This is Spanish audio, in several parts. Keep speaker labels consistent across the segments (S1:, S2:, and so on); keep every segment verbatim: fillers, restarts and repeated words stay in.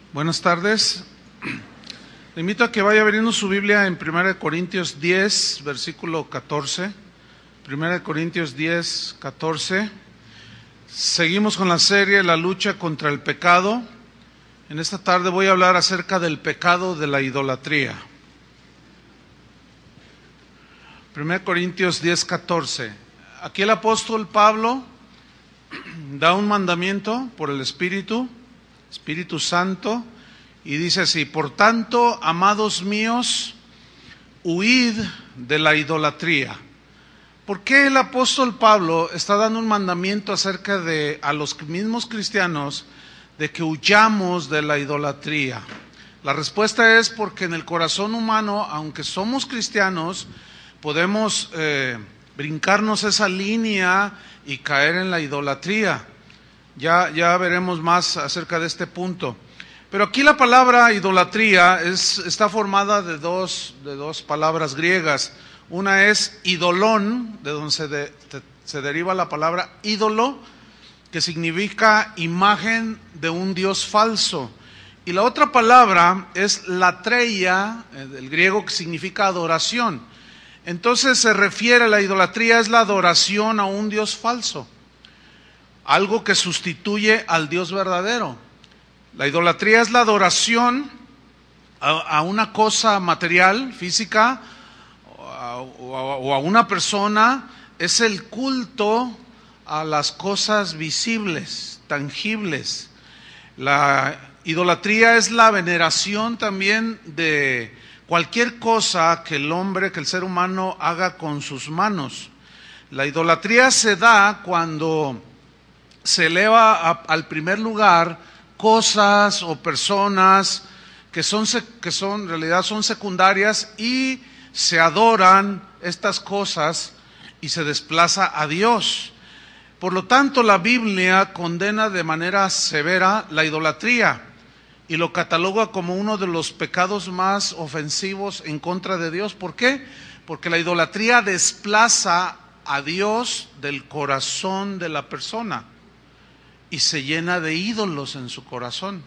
S1: Buenas tardes. Le invito a que vaya abriendo su Biblia en primera de Corintios diez, versículo catorce. primera de Corintios diez, catorce. Seguimos con la serie La lucha contra el pecado. En esta tarde voy a hablar acerca del pecado de la idolatría. primera de Corintios diez, catorce. Aquí el apóstol Pablo da un mandamiento por el Espíritu, Espíritu Santo, y dice así: por tanto, amados míos, huid de la idolatría. ¿Por qué el apóstol Pablo está dando un mandamiento acerca de a los mismos cristianos de que huyamos de la idolatría? La respuesta es porque en el corazón humano, aunque somos cristianos, podemos eh, brincarnos esa línea y caer en la idolatría. Ya, ya veremos más acerca de este punto. Pero aquí la palabra idolatría es, está formada de dos, de dos palabras griegas. Una es idolón, de donde se, de, se deriva la palabra ídolo, que significa imagen de un dios falso. Y la otra palabra es latreia, del griego, que significa adoración. Entonces se refiere a la idolatría, es la adoración a un dios falso, algo que sustituye al Dios verdadero. La idolatría es la adoración a, a una cosa material, física, o a, o a una persona. Es el culto a las cosas visibles, tangibles. La idolatría es la veneración también de cualquier cosa que el hombre, que el ser humano haga con sus manos. La idolatría se da cuando se eleva a, al primer lugar cosas o personas que son, que son, en realidad son secundarias, y se adoran estas cosas y se desplaza a Dios. Por lo tanto, la Biblia condena de manera severa la idolatría y lo cataloga como uno de los pecados más ofensivos en contra de Dios. ¿Por qué? Porque la idolatría desplaza a Dios del corazón de la persona y se llena de ídolos en su corazón.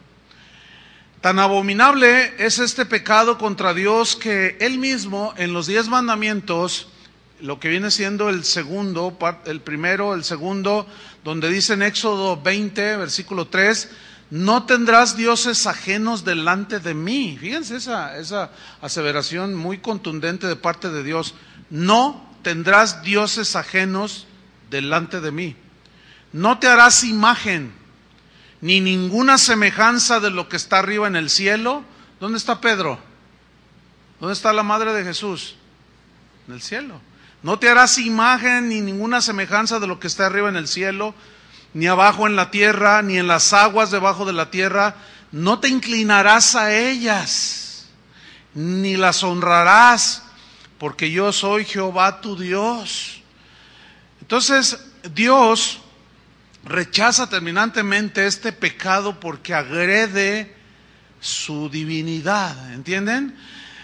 S1: Tan abominable es este pecado contra Dios que Él mismo en los diez mandamientos, lo que viene siendo el segundo, el primero, el segundo, donde dice en Éxodo veinte, versículo tres, no tendrás dioses ajenos delante de mí. Fíjense esa, esa aseveración muy contundente de parte de Dios. No tendrás dioses ajenos delante de mí. No te harás imagen, ni ninguna semejanza de lo que está arriba en el cielo. ¿Dónde está Pedro? ¿Dónde está la madre de Jesús? En el cielo. No te harás imagen ni ninguna semejanza de lo que está arriba en el cielo, ni abajo en la tierra, ni en las aguas debajo de la tierra. No te inclinarás a ellas, ni las honrarás, porque yo soy Jehová tu Dios. Entonces, Dios rechaza terminantemente este pecado porque agrede su divinidad, ¿entienden?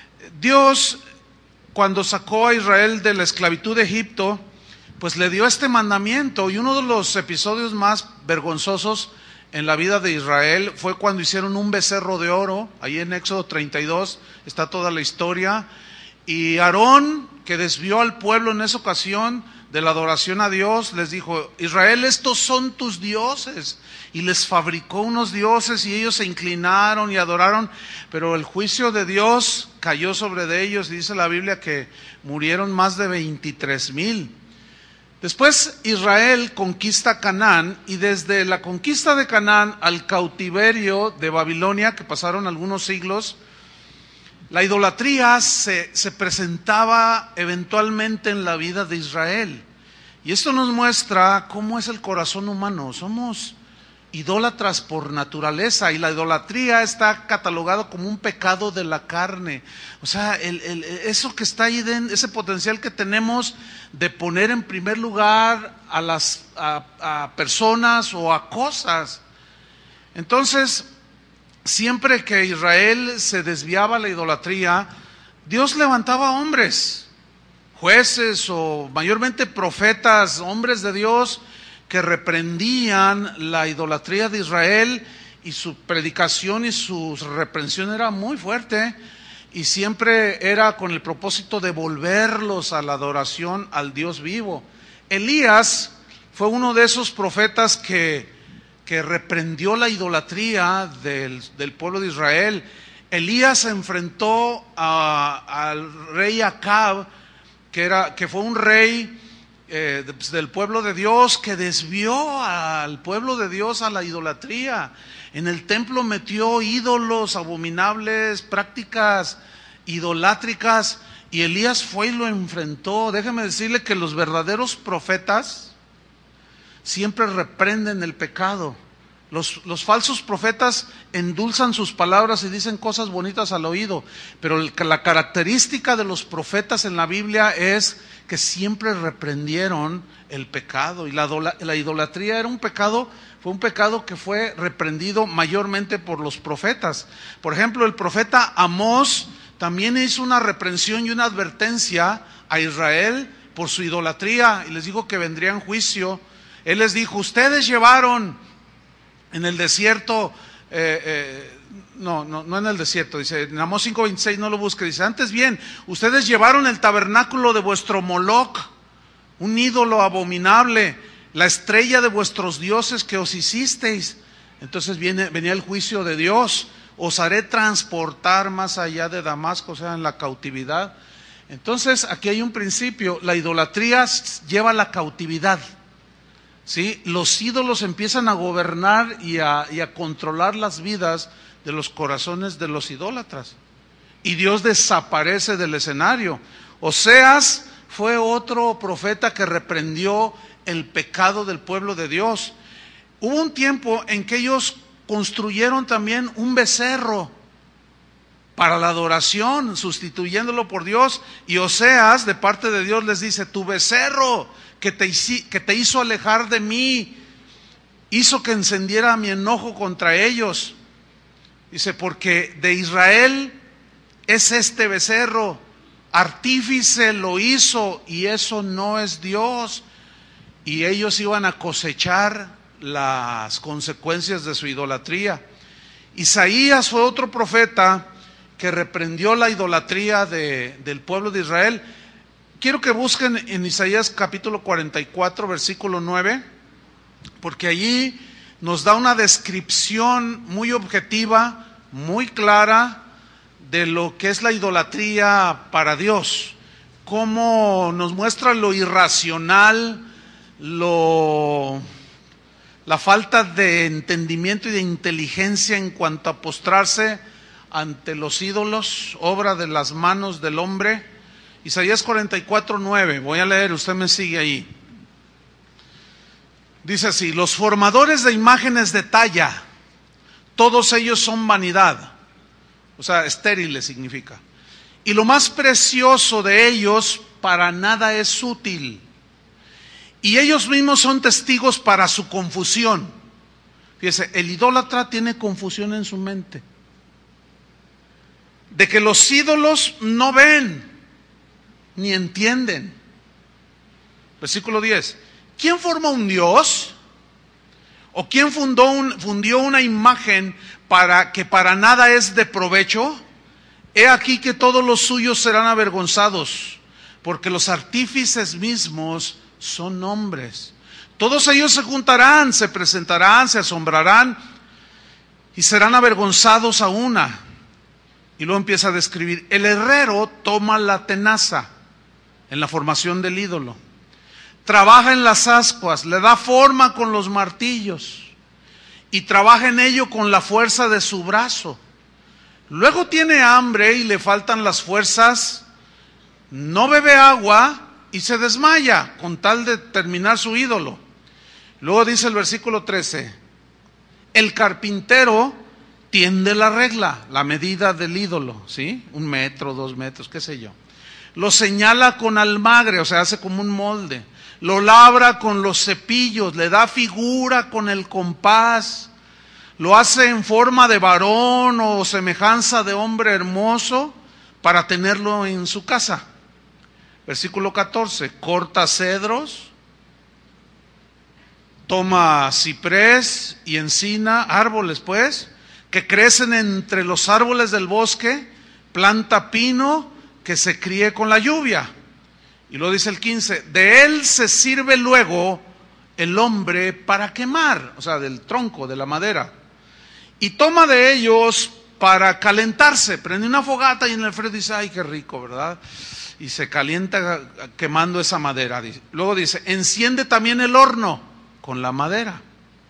S1: Dios, cuando sacó a Israel de la esclavitud de Egipto, pues le dio este mandamiento, y uno de los episodios más vergonzosos en la vida de Israel fue cuando hicieron un becerro de oro. Ahí en Éxodo treinta y dos está toda la historia, y Aarón, que desvió al pueblo en esa ocasión de la adoración a Dios, les dijo: Israel, estos son tus dioses, y les fabricó unos dioses, y ellos se inclinaron y adoraron, pero el juicio de Dios cayó sobre de ellos, y dice la Biblia que murieron más de veintitrés mil. Después Israel conquista Canaán, y desde la conquista de Canaán al cautiverio de Babilonia, que pasaron algunos siglos, la idolatría se, se presentaba eventualmente en la vida de Israel. Y esto nos muestra cómo es el corazón humano. Somos idólatras por naturaleza, y la idolatría está catalogado como un pecado de la carne. O sea, el, el, eso que está ahí, de, ese potencial que tenemos de poner en primer lugar a las a, a personas o a cosas. Entonces, siempre que Israel se desviaba a la idolatría, Dios levantaba hombres, jueces o mayormente profetas, hombres de Dios, que reprendían la idolatría de Israel y su predicación y su reprensión era muy fuerte, y siempre era con el propósito de volverlos a la adoración al Dios vivo. Elías fue uno de esos profetas que, que reprendió la idolatría del, del pueblo de Israel. Elías se enfrentó a, al rey Acab, que, era, que fue un rey eh, del pueblo de Dios, que desvió al pueblo de Dios a la idolatría. En el templo metió ídolos abominables, prácticas idolátricas, y Elías fue y lo enfrentó. Déjeme decirle que los verdaderos profetas siempre reprenden el pecado. Los, los falsos profetas endulzan sus palabras y dicen cosas bonitas al oído, pero el, la característica de los profetas en la Biblia es que siempre reprendieron el pecado, y la, la idolatría era un pecado, fue un pecado que fue reprendido mayormente por los profetas. Por ejemplo, el profeta Amós también hizo una reprensión y una advertencia a Israel por su idolatría, y les dijo que vendría en juicio. Él les dijo: ustedes llevaron en el desierto, eh, eh, no, no, no en el desierto, dice en Amós cinco veintiséis, no lo busque, dice: antes bien, ustedes llevaron el tabernáculo de vuestro Moloc, un ídolo abominable, la estrella de vuestros dioses que os hicisteis. Entonces viene, venía el juicio de Dios: os haré transportar más allá de Damasco, o sea, en la cautividad. Entonces aquí hay un principio: la idolatría lleva a la cautividad. ¿Sí? Los ídolos empiezan a gobernar y a, y a controlar las vidas de los corazones de los idólatras, y Dios desaparece del escenario. Oseas fue otro profeta que reprendió el pecado del pueblo de Dios. Hubo un tiempo en que ellos construyeron también un becerro para la adoración, sustituyéndolo por Dios, y Oseas de parte de Dios les dice: tu becerro que te, que te hizo alejar de mí, hizo que encendiera mi enojo contra ellos. Dice: porque de Israel es este becerro, artífice lo hizo, y eso no es Dios. Y ellos iban a cosechar las consecuencias de su idolatría. Isaías fue otro profeta que reprendió la idolatría de, del pueblo de Israel. Quiero que busquen en Isaías capítulo cuarenta y cuatro, versículo nueve, porque allí nos da una descripción muy objetiva, muy clara, de lo que es la idolatría para Dios. Cómo nos muestra lo irracional, lo, la falta de entendimiento y de inteligencia en cuanto a postrarse ante los ídolos, obra de las manos del hombre. Isaías cuarenta y cuatro, nueve, voy a leer, usted me sigue ahí. Dice así: los formadores de imágenes de talla, todos ellos son vanidad, o sea, estériles significa, y lo más precioso de ellos para nada es útil, y ellos mismos son testigos para su confusión. Fíjese, el idólatra tiene confusión en su mente, de que los ídolos no ven ni entienden. Versículo diez: ¿quién forma un Dios? ¿O quién fundó un, fundió una imagen para que para nada es de provecho? He aquí que todos los suyos serán avergonzados, porque los artífices mismos son hombres. Todos ellos se juntarán, se presentarán, se asombrarán y serán avergonzados a una. Y luego empieza a describir: el herrero toma la tenaza en la formación del ídolo, trabaja en las ascuas, le da forma con los martillos y trabaja en ello con la fuerza de su brazo. Luego tiene hambre y le faltan las fuerzas, no bebe agua y se desmaya con tal de terminar su ídolo. Luego dice el versículo trece: el carpintero tiende la regla, la medida del ídolo, ¿sí? Un metro, dos metros, qué sé yo. Lo señala con almagre, o sea, hace como un molde. Lo labra con los cepillos, le da figura con el compás. Lo hace en forma de varón o semejanza de hombre hermoso para tenerlo en su casa. Versículo catorce: corta cedros toma ciprés y encina, árboles pues, que crecen entre los árboles del bosque, planta pino que se críe con la lluvia. Y luego dice el quince, de él se sirve luego el hombre para quemar, o sea, del tronco, de la madera. Y toma de ellos para calentarse, prende una fogata y en el frío dice, ay, qué rico, ¿verdad? Y se calienta quemando esa madera. Luego dice, enciende también el horno con la madera.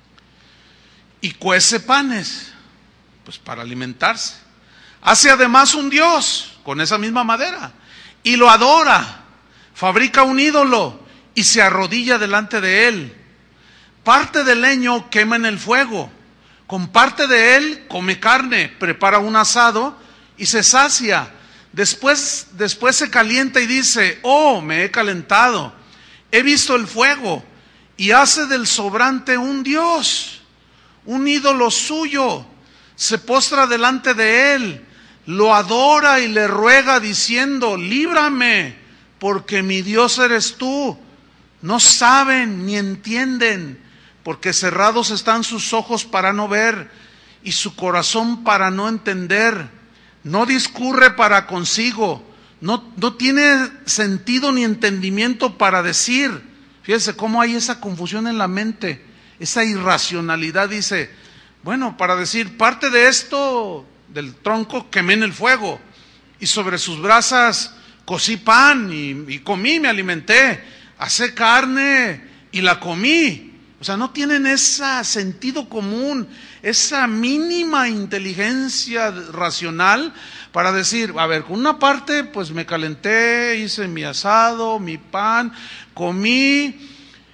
S1: Y cuece panes, pues para alimentarse. Hace además un dios con esa misma madera y lo adora. Fabrica un ídolo y se arrodilla delante de él. Parte del leño quema en el fuego. Con parte de él come carne, prepara un asado y se sacia. Después, después se calienta y dice, oh, me he calentado. He visto el fuego y hace del sobrante un dios, un ídolo suyo. Se postra delante de él, lo adora y le ruega diciendo, líbrame, porque mi Dios eres tú. No saben ni entienden, porque cerrados están sus ojos para no ver y su corazón para no entender. No discurre para consigo, no, no tiene sentido ni entendimiento para decir. Fíjense cómo hay esa confusión en la mente, esa irracionalidad. Dice, bueno, para decir, parte de esto, del tronco, quemé en el fuego, y sobre sus brasas cocí pan y, y comí, me alimenté, asé carne y la comí. O sea, no tienen ese sentido común, esa mínima inteligencia racional para decir, a ver, con una parte pues me calenté, hice mi asado, mi pan, comí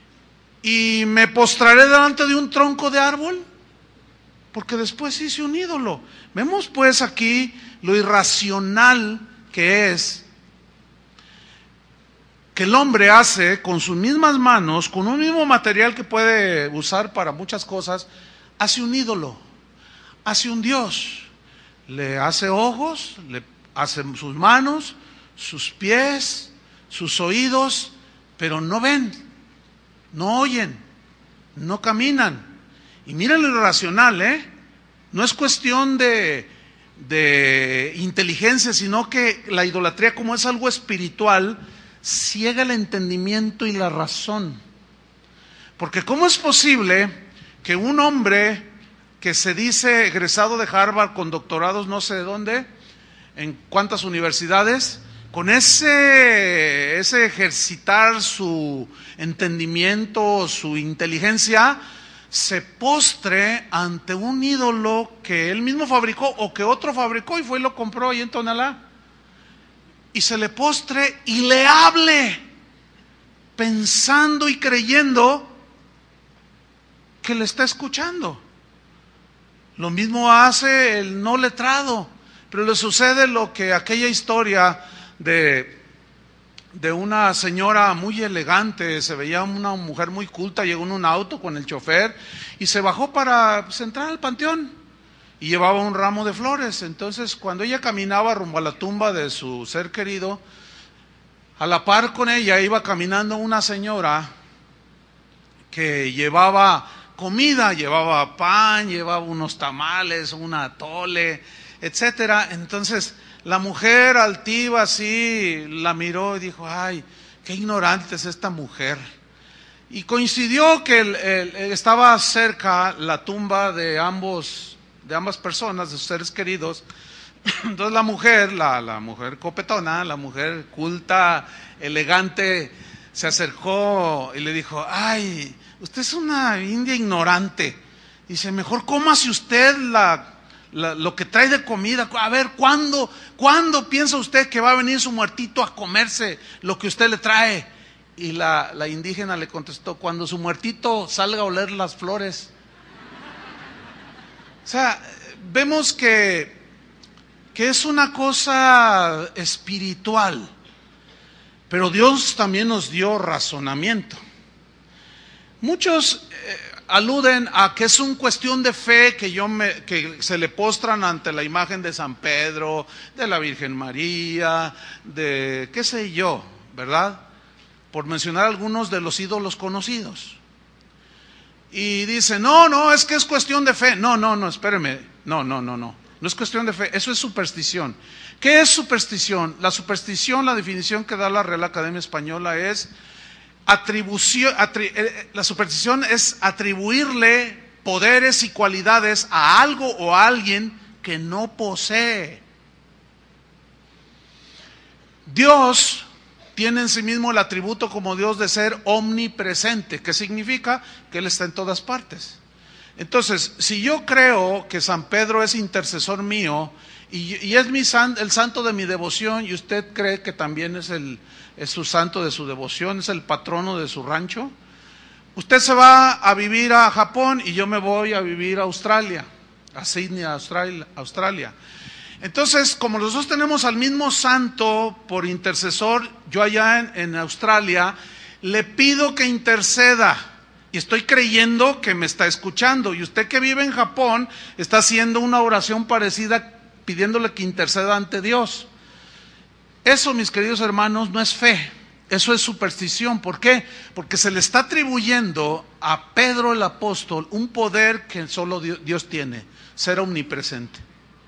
S1: y me postraré delante de un tronco de árbol, porque después hice un ídolo. Vemos pues aquí lo irracional que es que el hombre hace con sus mismas manos, con un mismo material que puede usar para muchas cosas, hace un ídolo, hace un dios, le hace ojos, le hace sus manos, sus pies, sus oídos, pero no ven, no oyen, no caminan. Y miren lo irracional, ¿eh? No es cuestión de, de inteligencia, sino que la idolatría, como es algo espiritual, ciega el entendimiento y la razón. Porque ¿cómo es posible que un hombre que se dice egresado de Harvard con doctorados no sé de dónde, en cuántas universidades, con ese, ese ejercitar su entendimiento, su inteligencia, se postre ante un ídolo que él mismo fabricó o que otro fabricó y fue y lo compró ahí en Tonalá? Y se le postre y le hable, pensando y creyendo que le está escuchando. Lo mismo hace el no letrado, pero le sucede lo que aquella historia de, de una señora muy elegante, se veía una mujer muy culta, llegó en un auto con el chofer y se bajó para pues, entrar al panteón. Y llevaba un ramo de flores. Entonces cuando ella caminaba rumbo a la tumba de su ser querido, a la par con ella iba caminando una señora que llevaba comida, llevaba pan, llevaba unos tamales, un atole, etcétera. Entonces la mujer altiva así la miró y dijo, ay, qué ignorante es esta mujer. Y coincidió que el, el, estaba cerca la tumba de ambos de ambas personas, de sus seres queridos. Entonces la mujer, la, la mujer copetona, la mujer culta, elegante, se acercó y le dijo, ay, usted es una india ignorante. Dice, mejor cómase usted la, la, lo que trae de comida. A ver, ¿cuándo, ¿cuándo piensa usted que va a venir su muertito a comerse lo que usted le trae? Y la, la indígena le contestó, cuando su muertito salga a oler las flores. O sea, vemos que, que es una cosa espiritual, pero Dios también nos dio razonamiento. Muchos eh, aluden a que es una cuestión de fe, que, yo me, que se le postran ante la imagen de San Pedro, de la Virgen María, de qué sé yo, ¿verdad? Por mencionar algunos de los ídolos conocidos. y dice, no, no, es que es cuestión de fe. No, no, no, espéreme. No, no, no, no. No es cuestión de fe, eso es superstición. ¿Qué es superstición? La superstición, la definición que da la Real Academia Española es atribución, atri, eh, la superstición es atribuirle poderes y cualidades a algo o a alguien que no posee. Dios tiene en sí mismo el atributo como Dios de ser omnipresente, que significa que Él está en todas partes. Entonces, si yo creo que San Pedro es intercesor mío y, y es mi san, el santo de mi devoción, y usted cree que también es, el, es su santo de su devoción, es el patrono de su rancho, usted se va a vivir a Japón y yo me voy a vivir a Australia, a Sydney, Australia. Australia. Entonces, como los dos tenemos al mismo santo por intercesor, yo allá en, en Australia le pido que interceda. Y estoy creyendo que me está escuchando. Y usted que vive en Japón está haciendo una oración parecida pidiéndole que interceda ante Dios. Eso, mis queridos hermanos, no es fe. Eso es superstición. ¿Por qué? Porque se le está atribuyendo a Pedro el apóstol un poder que solo Dios tiene, ser omnipresente.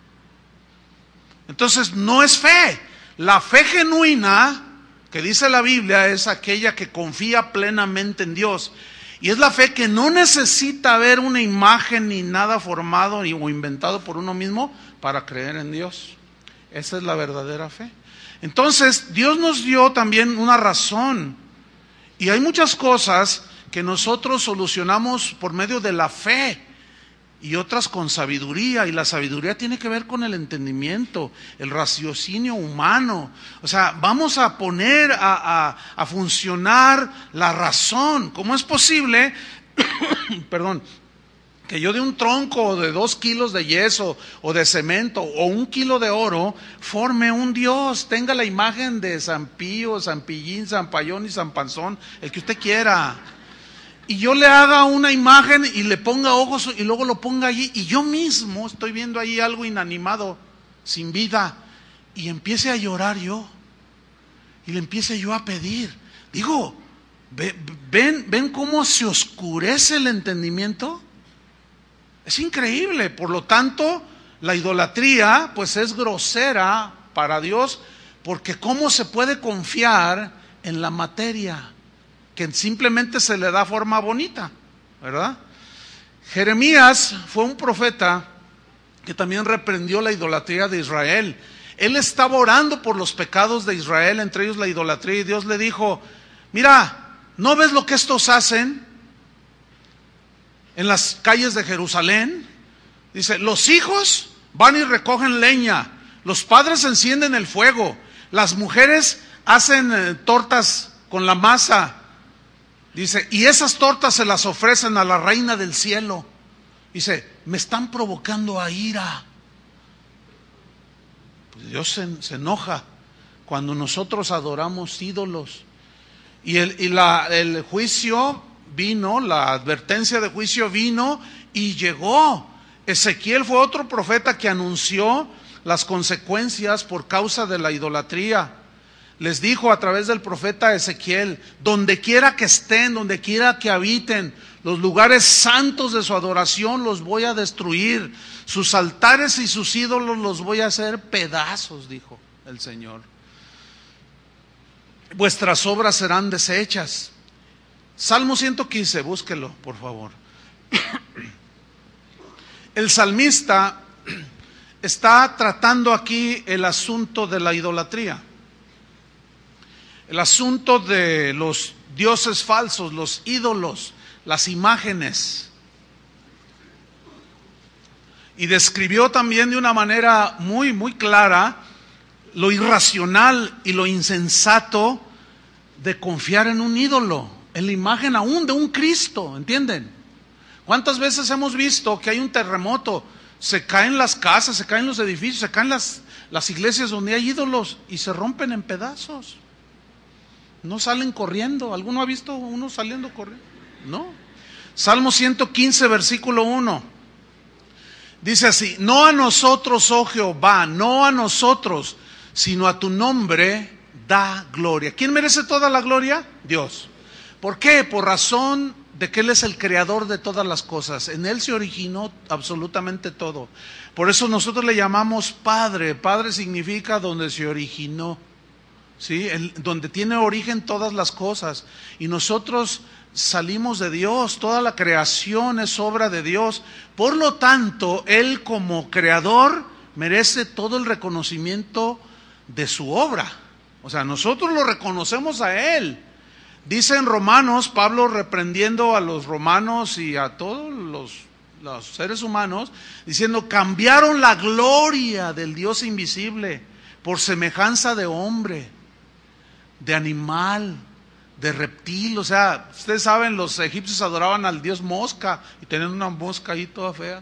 S1: Entonces no es fe. La fe genuina que dice la Biblia es aquella que confía plenamente en Dios. Y es la fe que no necesita ver una imagen ni nada formado ni, o inventado por uno mismo para creer en Dios. Esa es la verdadera fe. Entonces, Dios nos dio también una razón. Y hay muchas cosas que nosotros solucionamos por medio de la fe y otras con sabiduría. Y la sabiduría tiene que ver con el entendimiento, el raciocinio humano. O sea, vamos a poner a, a, a funcionar la razón. ¿Cómo es posible, perdón, que yo de un tronco de dos kilos de yeso o de cemento o un kilo de oro forme un Dios, tenga la imagen de San Pío, San Pillín, San Payón y San Panzón, el que usted quiera, y yo le haga una imagen y le ponga ojos y luego lo ponga allí, y yo mismo estoy viendo ahí algo inanimado, sin vida, y empiece a llorar yo, y le empiece yo a pedir? Digo, ¿ven, ven cómo se oscurece el entendimiento? Es increíble. Por lo tanto, la idolatría pues es grosera para Dios, porque ¿cómo se puede confiar en la materia que simplemente se le da forma bonita, ¿verdad? Jeremías fue un profeta que también reprendió la idolatría de Israel. Él estaba orando por los pecados de Israel, entre ellos la idolatría, y Dios le dijo, mira, ¿no ves lo que estos hacen en las calles de Jerusalén? Dice, los hijos van y recogen leña, los padres encienden el fuego, las mujeres hacen eh, tortas con la masa. Dice, y esas tortas se las ofrecen a la reina del cielo. Dice, me están provocando a ira. Pues Dios se, se enoja cuando nosotros adoramos ídolos. Y, el, y la, el juicio vino, la advertencia de juicio vino y llegó. Ezequiel fue otro profeta que anunció las consecuencias por causa de la idolatría. Les dijo a través del profeta Ezequiel, donde quiera que estén, donde quiera que habiten, los lugares santos de su adoración los voy a destruir, sus altares y sus ídolos los voy a hacer pedazos, dijo el Señor. Vuestras obras serán deshechas. Salmo ciento quince, búsquelo, por favor. El salmista está tratando aquí el asunto de la idolatría, el asunto de los dioses falsos, los ídolos, las imágenes. Y describió también de una manera muy, muy clara lo irracional y lo insensato de confiar en un ídolo, en la imagen aún de un Cristo, ¿entienden? ¿Cuántas veces hemos visto que hay un terremoto, se caen las casas, se caen los edificios, se caen las, las iglesias donde hay ídolos y se rompen en pedazos? No salen corriendo. ¿Alguno ha visto uno saliendo corriendo? No. Salmo ciento quince, versículo uno. Dice así, no a nosotros, oh Jehová, no a nosotros, sino a tu nombre da gloria. ¿Quién merece toda la gloria? Dios. ¿Por qué? Por razón de que Él es el creador de todas las cosas. En Él se originó absolutamente todo. Por eso nosotros le llamamos Padre. Padre significa donde se originó, ¿sí? El, donde tiene origen todas las cosas. Y nosotros salimos de Dios, toda la creación es obra de Dios. Por lo tanto, Él como creador merece todo el reconocimiento de su obra. O sea, nosotros lo reconocemos a Él. Dice en Romanos, Pablo reprendiendo a los romanos y a todos los, los seres humanos, diciendo, cambiaron la gloria del Dios invisible por semejanza de hombre, de animal, de reptil. O sea, ustedes saben, los egipcios adoraban al dios mosca y tenían una mosca ahí toda fea.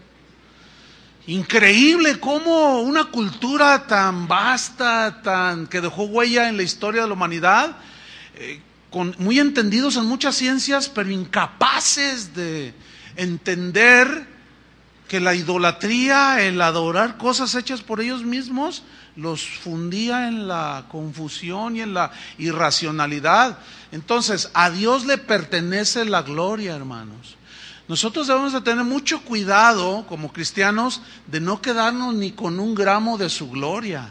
S1: Increíble cómo una cultura tan vasta, tan que dejó huella en la historia de la humanidad, eh, con, muy entendidos en muchas ciencias, pero incapaces de entender que la idolatría, el adorar cosas hechas por ellos mismos, los fundía en la confusión y en la irracionalidad. Entonces, a Dios le pertenece la gloria, hermanos. Nosotros debemos de tener mucho cuidado como cristianos de no quedarnos ni con un gramo de su gloria,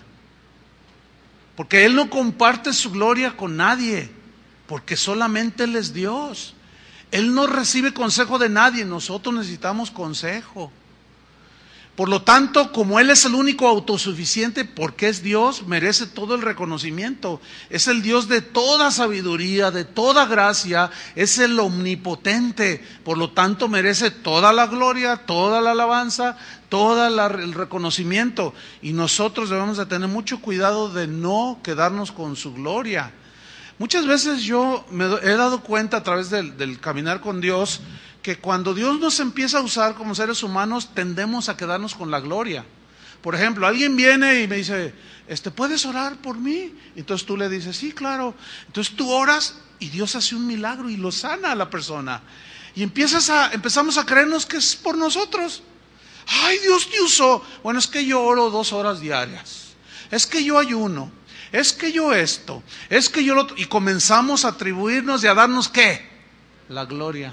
S1: porque Él no comparte su gloria con nadie, porque solamente Él es Dios. Él no recibe consejo de nadie, nosotros necesitamos consejo. Por lo tanto, como Él es el único autosuficiente, porque es Dios, merece todo el reconocimiento. Es el Dios de toda sabiduría, de toda gracia, es el omnipotente. Por lo tanto, merece toda la gloria, toda la alabanza, todo el reconocimiento. Y nosotros debemos de tener mucho cuidado de no quedarnos con su gloria. Muchas veces yo me he dado cuenta a través del, del caminar con Dios, que cuando Dios nos empieza a usar como seres humanos, tendemos a quedarnos con la gloria. Por ejemplo, alguien viene y me dice, este, ¿puedes orar por mí? Entonces tú le dices, sí, claro. Entonces tú oras y Dios hace un milagro y lo sana a la persona. Y empiezas a, empezamos a creernos que es por nosotros. Ay, Dios te usó. Bueno, es que yo oro dos horas diarias. Es que yo ayuno. Es que yo esto. Es que yo lo otro. Y comenzamos a atribuirnos y a darnos ¿qué? La gloria.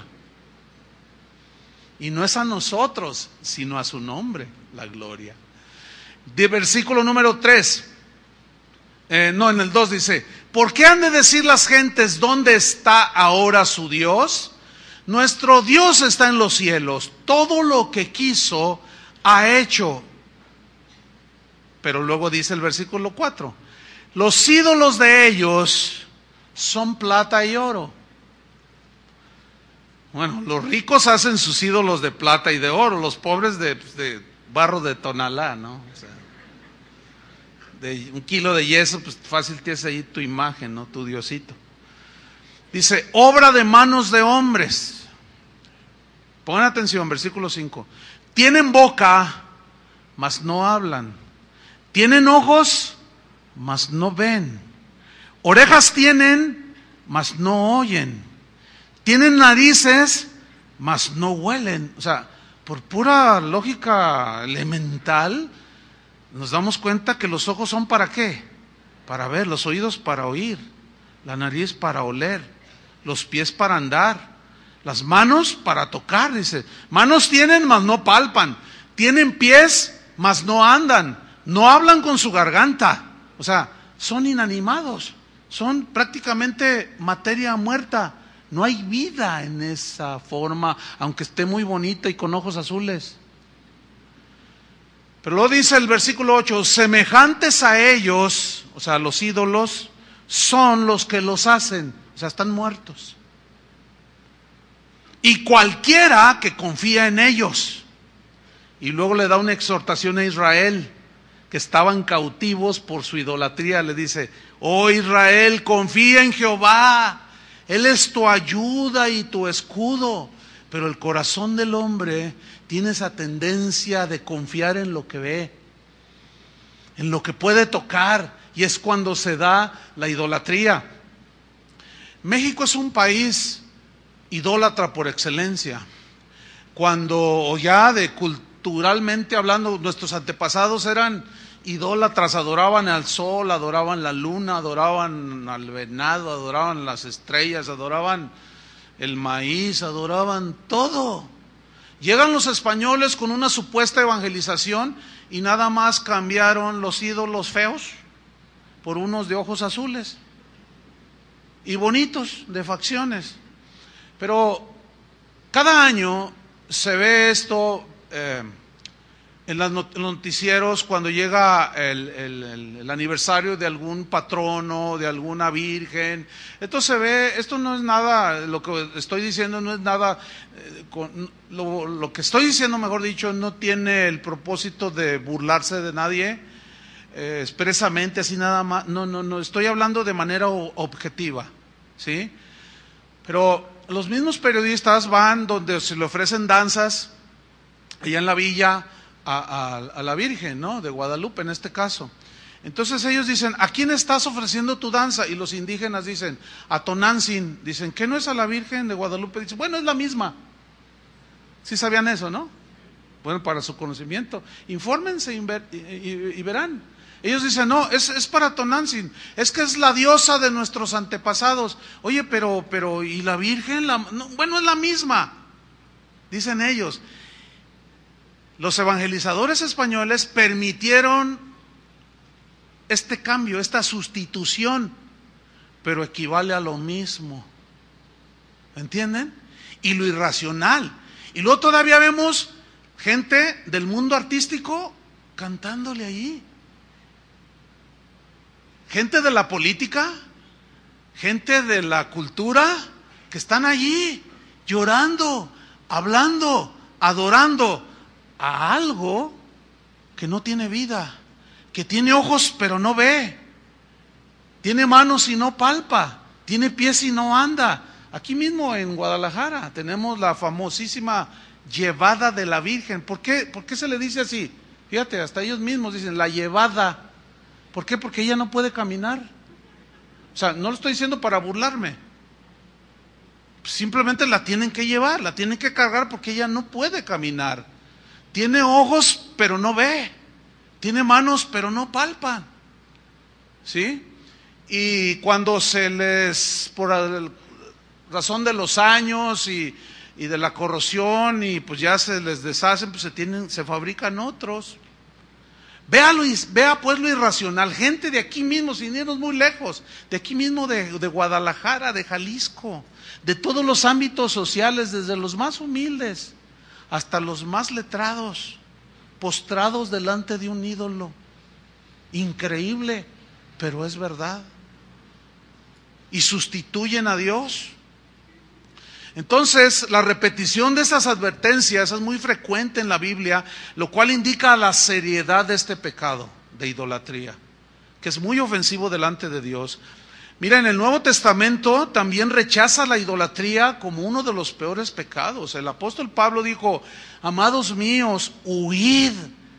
S1: Y no es a nosotros, sino a su nombre, la gloria. De versículo número tres, eh, no, en el dos dice, ¿por qué han de decir las gentes dónde está ahora su Dios? Nuestro Dios está en los cielos, todo lo que quiso ha hecho. Pero luego dice el versículo cuatro, los ídolos de ellos son plata y oro. Bueno, los ricos hacen sus ídolos de plata y de oro, los pobres de, de barro de Tonalá, ¿no? O sea, de un kilo de yeso, pues fácil tienes ahí tu imagen, ¿no? Tu diosito. Dice, obra de manos de hombres. Pongan atención, versículo cinco. Tienen boca, mas no hablan. Tienen ojos, mas no ven. Orejas tienen, mas no oyen. Tienen narices, mas no huelen. O sea, por pura lógica elemental, nos damos cuenta que los ojos son ¿para qué? Para ver, los oídos para oír, la nariz para oler, los pies para andar, las manos para tocar. Dice, manos tienen, mas no palpan. Tienen pies, mas no andan. No hablan con su garganta. O sea, son inanimados. Son prácticamente materia muerta. No hay vida en esa forma, aunque esté muy bonita y con ojos azules. Pero luego dice el versículo ocho, semejantes a ellos, o sea, los ídolos, son los que los hacen, o sea, están muertos. Y cualquiera que confía en ellos. Y luego le da una exhortación a Israel, que estaban cautivos por su idolatría. Le dice, oh Israel, confía en Jehová. Él es tu ayuda y tu escudo. Pero el corazón del hombre tiene esa tendencia de confiar en lo que ve, en lo que puede tocar, y es cuando se da la idolatría. México es un país idólatra por excelencia. Cuando, o ya de culturalmente hablando, nuestros antepasados eran idólatras, adoraban al sol, adoraban la luna, adoraban al venado, adoraban las estrellas, adoraban el maíz, adoraban todo. Llegan los españoles con una supuesta evangelización y nada más cambiaron los ídolos feos por unos de ojos azules y bonitos, de facciones. Pero cada año se ve esto eh, en los noticieros cuando llega el, el, el, el aniversario de algún patrono, de alguna virgen. Esto se ve, esto no es nada, lo que estoy diciendo no es nada, eh, con, lo, lo que estoy diciendo, mejor dicho, no tiene el propósito de burlarse de nadie, eh, expresamente así nada más, no, no, no, estoy hablando de manera objetiva, ¿sí? Pero los mismos periodistas van donde se le ofrecen danzas, allá en la villa, A, a, a la Virgen, ¿no? De Guadalupe en este caso. Entonces ellos dicen, ¿a quién estás ofreciendo tu danza? Y los indígenas dicen, a Tonantzin. Dicen, ¿qué no es a la Virgen de Guadalupe? Dicen, bueno, es la misma. ¿Sí sabían eso, no? Bueno, para su conocimiento, infórmense y, y, y verán. Ellos dicen, no, es, es para Tonantzin, es que es la diosa de nuestros antepasados. Oye, pero, pero, ¿y la Virgen? La, no, bueno, es la misma, dicen ellos. Los evangelizadores españoles permitieron este cambio, esta sustitución, pero equivale a lo mismo. ¿Entienden? Y lo irracional. Y luego todavía vemos gente del mundo artístico cantándole ahí. Gente de la política, gente de la cultura, que están allí llorando, hablando, adorando a algo que no tiene vida, que tiene ojos pero no ve, tiene manos y no palpa, tiene pies y no anda. Aquí mismo en Guadalajara tenemos la famosísima llevada de la Virgen. ¿Por qué? ¿Por qué se le dice así? Fíjate, hasta ellos mismos dicen la llevada. ¿Por qué? Porque ella no puede caminar. O sea, no lo estoy diciendo para burlarme. Simplemente la tienen que llevar, la tienen que cargar porque ella no puede caminar. Tiene ojos, pero no ve. Tiene manos, pero no palpan. ¿Sí? Y cuando se les, por razón de los años y, y de la corrosión, y pues ya se les deshacen, pues se tienen, se fabrican otros. Vea, lo, vea pues lo irracional. Gente de aquí mismo, sin irnos muy lejos, de aquí mismo de, de Guadalajara, de Jalisco, de todos los ámbitos sociales, desde los más humildes hasta los más letrados, postrados delante de un ídolo. Increíble, pero es verdad. Y sustituyen a Dios. Entonces, la repetición de esas advertencias es muy frecuente en la Biblia, lo cual indica la seriedad de este pecado de idolatría, que es muy ofensivo delante de Dios. Mira, en el Nuevo Testamento también rechaza la idolatría como uno de los peores pecados. El apóstol Pablo dijo, amados míos, huid,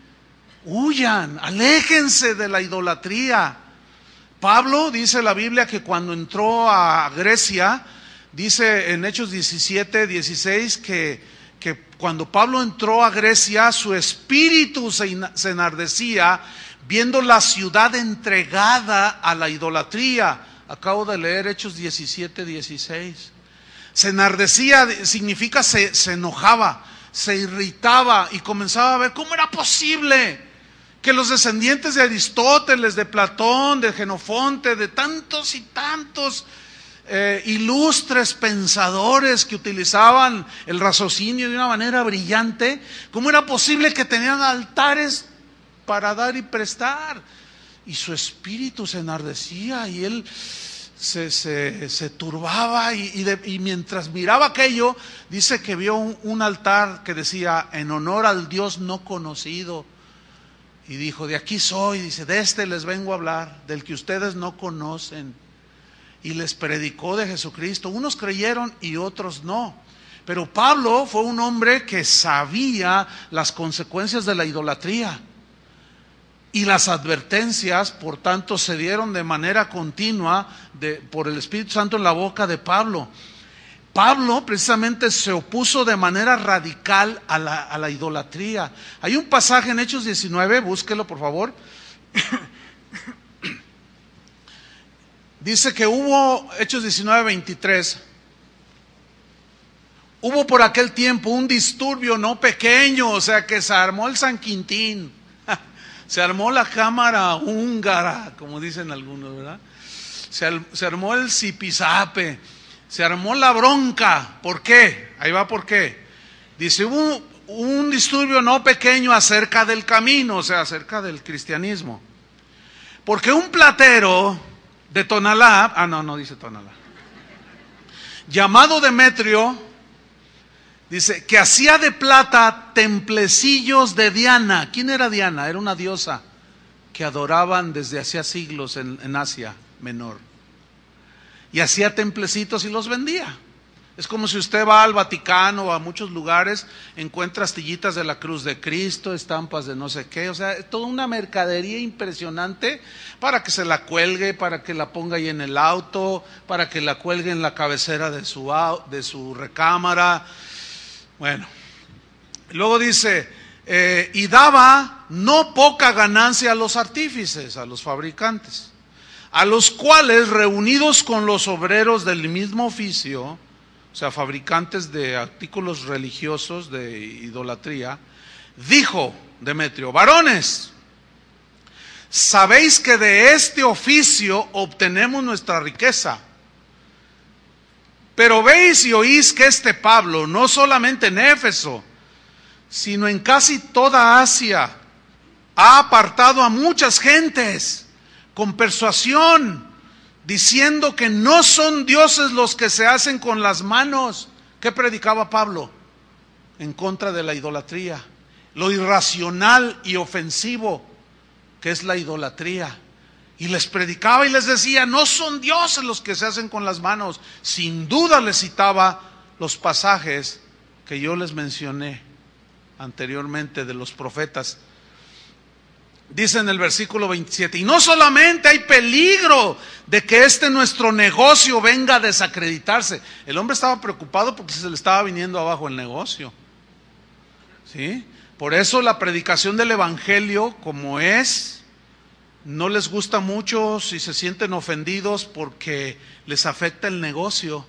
S1: huyan, aléjense de la idolatría. Pablo dice en la Biblia que cuando entró a Grecia, dice en Hechos diecisiete, dieciséis, que, que cuando Pablo entró a Grecia, su espíritu se, se enardecía viendo la ciudad entregada a la idolatría. Acabo de leer Hechos diecisiete, dieciséis. Se enardecía, significa se, se enojaba, se irritaba y comenzaba a ver cómo era posible que los descendientes de Aristóteles, de Platón, de Jenofonte, de tantos y tantos eh, ilustres pensadores que utilizaban el raciocinio de una manera brillante, cómo era posible que tenían altares para dar y prestar. Y su espíritu se enardecía y él se, se, se turbaba y, y, de, y mientras miraba aquello, dice que vio un, un altar que decía, en honor al Dios no conocido. Y dijo, de aquí soy, dice, de este les vengo a hablar, del que ustedes no conocen. Y les predicó de Jesucristo. Unos creyeron y otros no. Pero Pablo fue un hombre que sabía las consecuencias de la idolatría. Y las advertencias, por tanto, se dieron de manera continua de, por el Espíritu Santo en la boca de Pablo. Pablo precisamente se opuso de manera radical a la, a la idolatría. Hay un pasaje en Hechos diecinueve, búsquelo por favor. Dice que hubo, Hechos diecinueve, veintitrés. hubo por aquel tiempo un disturbio no pequeño, o sea que se armó el San Quintín, se armó la cámara húngara, como dicen algunos, ¿verdad? Se, se armó el zipizape, se armó la bronca. ¿Por qué? Ahí va por qué. Dice, hubo un disturbio no pequeño acerca del camino, o sea, acerca del cristianismo. Porque un platero de Tonalá, ah no, no dice Tonalá, llamado Demetrio, dice que hacía de plata templecillos de Diana. ¿Quién era Diana? Era una diosa que adoraban desde hacía siglos en, en Asia Menor. Y hacía templecitos y los vendía. Es como si usted va al Vaticano o a muchos lugares, encuentra astillitas de la cruz de Cristo, estampas de no sé qué, o sea, toda una mercadería impresionante para que se la cuelgue, para que la ponga ahí en el auto, para que la cuelgue en la cabecera de su, de su recámara. Bueno, luego dice, eh, y daba no poca ganancia a los artífices, a los fabricantes, a los cuales, reunidos con los obreros del mismo oficio, o sea, fabricantes de artículos religiosos de idolatría, dijo Demetrio, varones, sabéis que de este oficio obtenemos nuestra riqueza. Pero veis y oís que este Pablo, no solamente en Éfeso, sino en casi toda Asia, ha apartado a muchas gentes con persuasión, diciendo que no son dioses los que se hacen con las manos. ¿Qué predicaba Pablo? En contra de la idolatría, lo irracional y ofensivo que es la idolatría. Y les predicaba y les decía, no son dioses los que se hacen con las manos. Sin duda les citaba los pasajes que yo les mencioné anteriormente de los profetas. Dice en el versículo veintisiete, y no solamente hay peligro de que este nuestro negocio venga a desacreditarse. El hombre estaba preocupado porque se le estaba viniendo abajo el negocio. ¿Sí? Por eso la predicación del evangelio, como es, no les gusta mucho si se sienten ofendidos porque les afecta el negocio.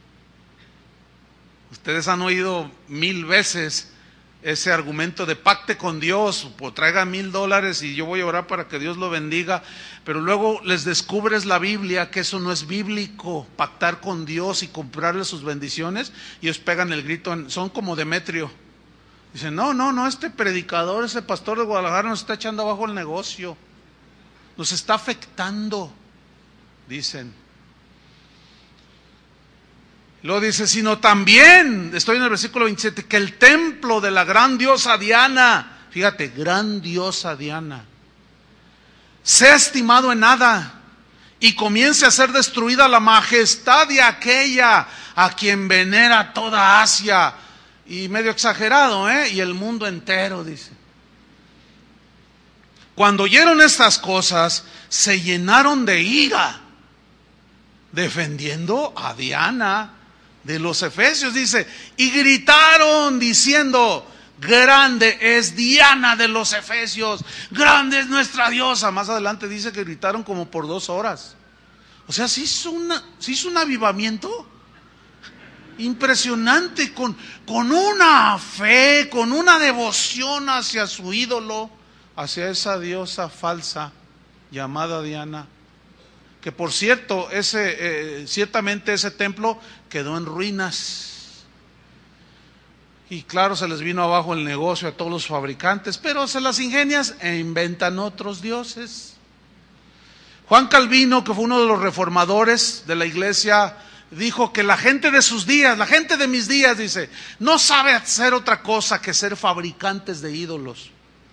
S1: Ustedes han oído mil veces ese argumento de pacte con Dios, pues traiga mil dólares y yo voy a orar para que Dios lo bendiga, pero luego les descubres la Biblia que eso no es bíblico, pactar con Dios y comprarle sus bendiciones, y ellos pegan el grito, en, son como Demetrio, dicen, no, no, no, este predicador, ese pastor de Guadalajara nos está echando abajo el negocio, nos está afectando, dicen. Luego dice, sino también, estoy en el versículo veintisiete, que el templo de la gran diosa Diana, fíjate, gran diosa Diana, sea estimado en nada y comience a ser destruida la majestad de aquella a quien venera toda Asia, y medio exagerado, ¿eh? Y el mundo entero, dice. Cuando oyeron estas cosas, se llenaron de ira, defendiendo a Diana de los efesios, dice, y gritaron diciendo, grande es Diana de los efesios, grande es nuestra diosa. Más adelante dice que gritaron como por dos horas. O sea, se hizo, una, se hizo un avivamiento impresionante, con, con una fe, con una devoción hacia su ídolo, hacia esa diosa falsa llamada Diana. Que por cierto, ese, eh, ciertamente ese templo quedó en ruinas. Y claro, se les vino abajo el negocio a todos los fabricantes, pero se las ingenias e inventan otros dioses. Juan Calvino, que fue uno de los reformadores de la iglesia, dijo que la gente de sus días, la gente de mis días, dice, no sabe hacer otra cosa que ser fabricantes de ídolos.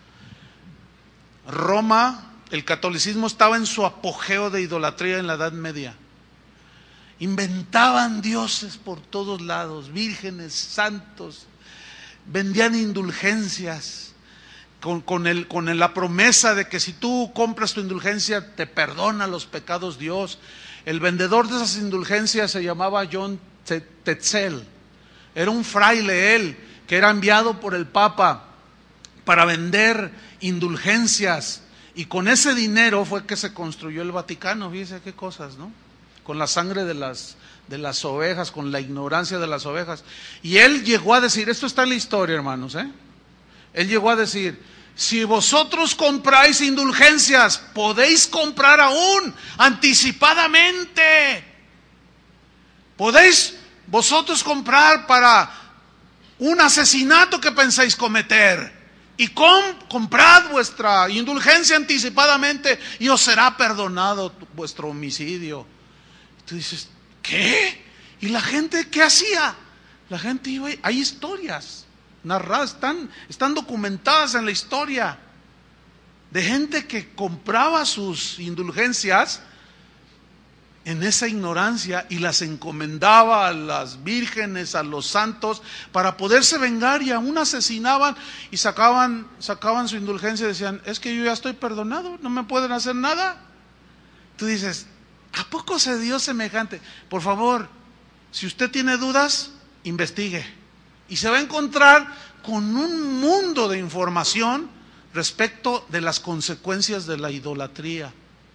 S1: Roma, el catolicismo estaba en su apogeo de idolatría en la Edad Media. Inventaban dioses por todos lados, vírgenes, santos, vendían indulgencias con, con, el, con el, la promesa de que si tú compras tu indulgencia te perdona los pecados Dios. El vendedor de esas indulgencias se llamaba John Tetzel, era un fraile él, que era enviado por el Papa para vender indulgencias, y con ese dinero fue que se construyó el Vaticano. Fíjense qué cosas, ¿no? con la sangre de las, de las ovejas, con la ignorancia de las ovejas. Y él llegó a decir, esto está en la historia, hermanos, ¿eh? Él llegó a decir, si vosotros compráis indulgencias, podéis comprar aún anticipadamente. Podéis vosotros comprar para un asesinato que pensáis cometer. Y com, comprad vuestra indulgencia anticipadamente y os será perdonado vuestro homicidio. Tú dices, ¿qué? ¿Y la gente qué hacía? La gente iba, hay historias narradas, están, están documentadas en la historia de gente que compraba sus indulgencias en esa ignorancia y las encomendaba a las vírgenes, a los santos, para poderse vengar, y aún asesinaban y sacaban, sacaban su indulgencia y decían, es que yo ya estoy perdonado, no me pueden hacer nada. Tú dices, ¿a poco se dio semejante? Por favor, si usted tiene dudas, investigue. Y se va a encontrar con un mundo de información respecto de las consecuencias de la idolatría.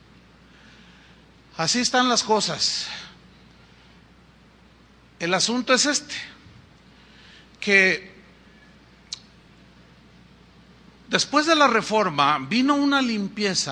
S1: Así están las cosas. El asunto es este, que después de la Reforma vino una limpieza,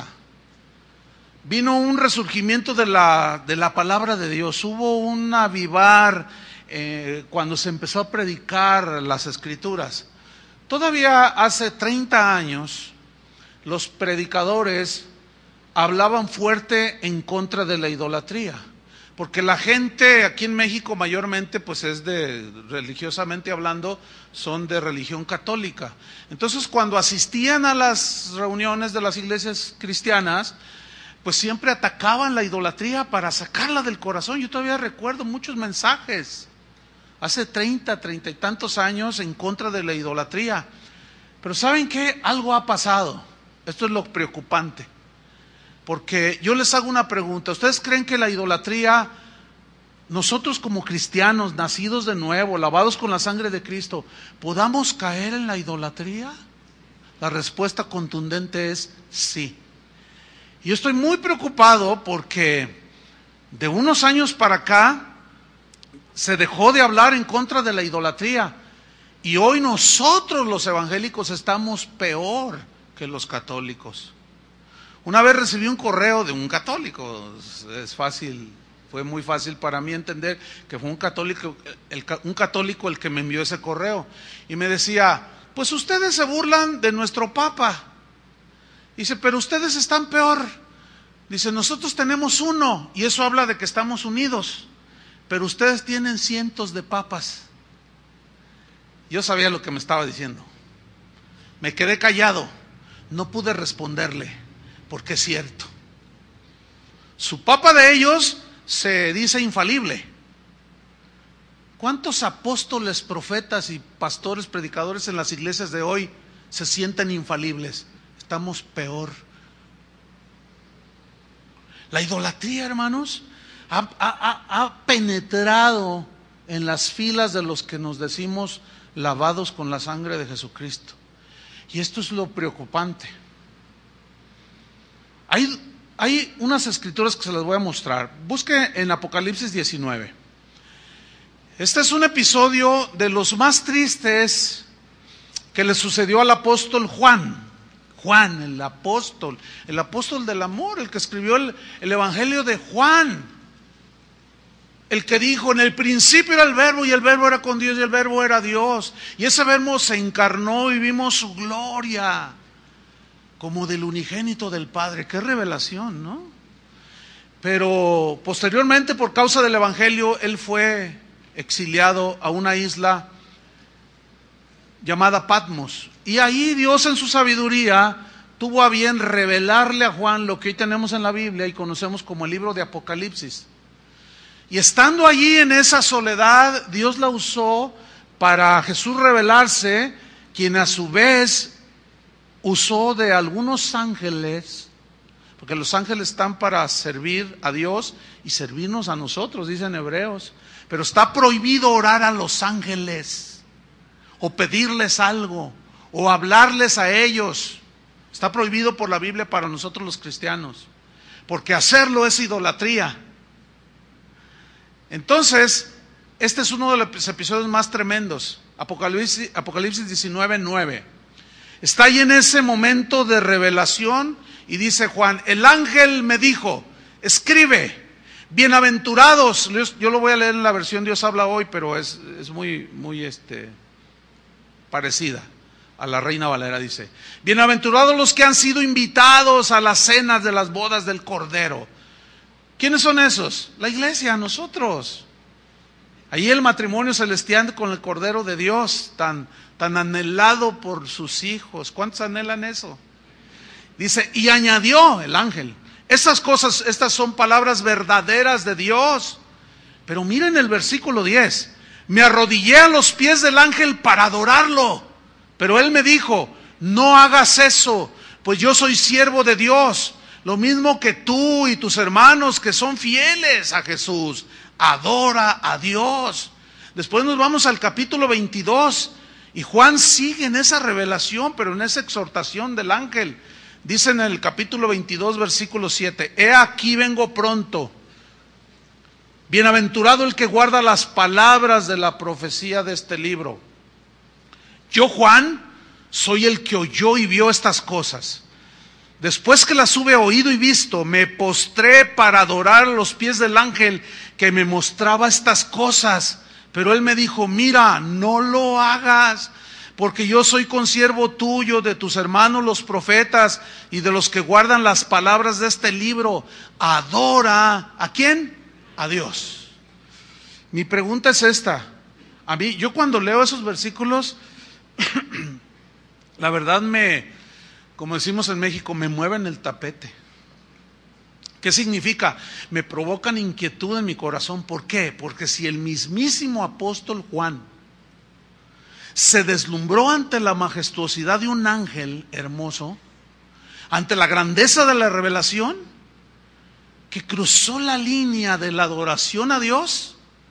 S1: vino un resurgimiento de la, de la palabra de Dios, hubo un avivar eh, cuando se empezó a predicar las Escrituras. Todavía hace treinta años los predicadores hablaban fuerte en contra de la idolatría, porque la gente aquí en México mayormente pues es de, religiosamente hablando, son de religión católica. Entonces cuando asistían a las reuniones de las iglesias cristianas, pues siempre atacaban la idolatría para sacarla del corazón. Yo todavía recuerdo muchos mensajes, hace treinta, treinta y tantos años, en contra de la idolatría. Pero ¿saben qué? Algo ha pasado. Esto es lo preocupante. Porque yo les hago una pregunta, ¿ustedes creen que la idolatría, nosotros como cristianos, nacidos de nuevo, lavados con la sangre de Cristo, podamos caer en la idolatría? La respuesta contundente es sí. Yo estoy muy preocupado porque de unos años para acá se dejó de hablar en contra de la idolatría, y hoy nosotros los evangélicos estamos peor que los católicos. Una vez recibí un correo de un católico, es fácil, fue muy fácil para mí entender que fue un católico, el, un católico el que me envió ese correo, y me decía, pues ustedes se burlan de nuestro Papa. Dice, pero ustedes están peor. Dice, nosotros tenemos uno, y eso habla de que estamos unidos, pero ustedes tienen cientos de papas. Yo sabía lo que me estaba diciendo. Me quedé callado, no pude responderle. Porque es cierto, su papa de ellos se dice infalible. ¿Cuántos apóstoles, profetas y pastores, predicadores en las iglesias de hoy se sienten infalibles? Estamos peor. La idolatría, hermanos, ha, ha, ha penetrado en las filas de los que nos decimos lavados con la sangre de Jesucristo. Y esto es lo preocupante. Hay, hay unas escrituras que se las voy a mostrar. Busque en Apocalipsis diecinueve. Este es un episodio de los más tristes que le sucedió al apóstol Juan. Juan, el apóstol, el apóstol del amor, el que escribió el, el Evangelio de Juan. El que dijo, en el principio era el verbo, y el verbo era con Dios, y el verbo era Dios. Y ese verbo se encarnó y vimos su gloria, como del unigénito del Padre. Qué revelación, ¿no? Pero posteriormente, por causa del Evangelio, él fue exiliado a una isla llamada Patmos. Y ahí Dios en su sabiduría tuvo a bien revelarle a Juan lo que hoy tenemos en la Biblia y conocemos como el libro de Apocalipsis. Y estando allí en esa soledad, Dios la usó para Jesús revelarse, quien a su vez usó de algunos ángeles, porque los ángeles están para servir a Dios y servirnos a nosotros, dicen Hebreos, pero está prohibido orar a los ángeles, o pedirles algo, o hablarles a ellos. Está prohibido por la Biblia para nosotros los cristianos, porque hacerlo es idolatría. Entonces, este es uno de los episodios más tremendos. Apocalipsis, Apocalipsis diecinueve, nueve. Está ahí en ese momento de revelación y dice Juan, el ángel me dijo, escribe, bienaventurados, yo lo voy a leer en la versión Dios habla hoy, pero es, es muy, muy este, parecida a la Reina Valera, dice, bienaventurados los que han sido invitados a las cenas de las bodas del Cordero. ¿Quiénes son esos? La iglesia, nosotros. Ahí el matrimonio celestial con el Cordero de Dios, tan, tan anhelado por sus hijos. ¿Cuántos anhelan eso? Dice, y añadió el ángel, estas cosas, estas son palabras verdaderas de Dios. Pero miren el versículo diez, me arrodillé a los pies del ángel para adorarlo. Pero él me dijo, no hagas eso, pues yo soy siervo de Dios, lo mismo que tú y tus hermanos que son fieles a Jesús. Adora a Dios. Después nos vamos al capítulo veintidós y Juan sigue en esa revelación, pero en esa exhortación del ángel. Dice en el capítulo veintidós, versículo siete, he aquí vengo pronto. Bienaventurado el que guarda las palabras de la profecía de este libro. Yo, Juan, soy el que oyó y vio estas cosas. Después que las hube oído y visto, me postré para adorar a los pies del ángel que me mostraba estas cosas. Pero él me dijo, mira, no lo hagas, porque yo soy consiervo tuyo, de tus hermanos los profetas y de los que guardan las palabras de este libro. Adora, ¿a quién? A Dios. Mi pregunta es esta. A mí, yo cuando leo esos versículos, la verdad me, como decimos en México, me mueven el tapete. ¿Qué significa? Me provocan inquietud en mi corazón. ¿Por qué? Porque si el mismísimo apóstol Juan se deslumbró ante la majestuosidad de un ángel hermoso, ante la grandeza de la revelación, que cruzó la línea de la adoración a Dios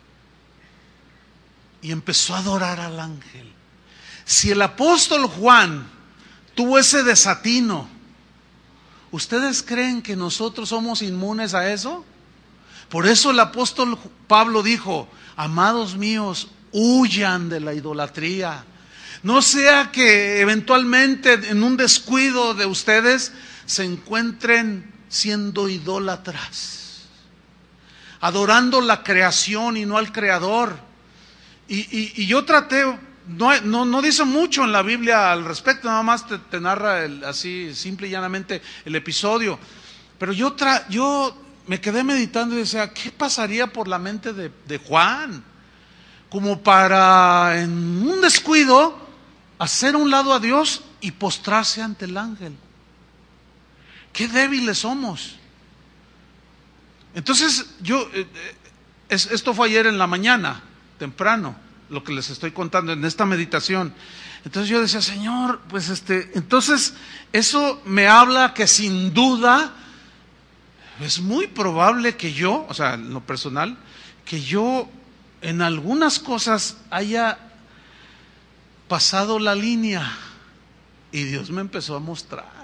S1: y empezó a adorar al ángel. Si el apóstol Juan tuvo ese desatino, ¿ustedes creen que nosotros somos inmunes a eso? Por eso el apóstol Pablo dijo, amados míos, huyan de la idolatría. No sea que eventualmente en un descuido de ustedes se encuentren siendo idólatras, adorando la creación y no al Creador. Y, y, y yo traté, no, no, no dice mucho en la Biblia al respecto, nada más te, te narra el, así simple y llanamente el episodio. Pero yo, tra, yo me quedé meditando y decía, ¿qué pasaría por la mente de, de Juan? Como para en un descuido hacer a un lado a Dios y postrarse ante el ángel. Qué débiles somos. Entonces yo, eh, es, esto fue ayer en la mañana, temprano, lo que les estoy contando en esta meditación. Entonces yo decía, Señor, pues este, entonces eso me habla que sin duda es muy probable que yo, o sea, en lo personal, que yo en algunas cosas haya pasado la línea y Dios me empezó a mostrar.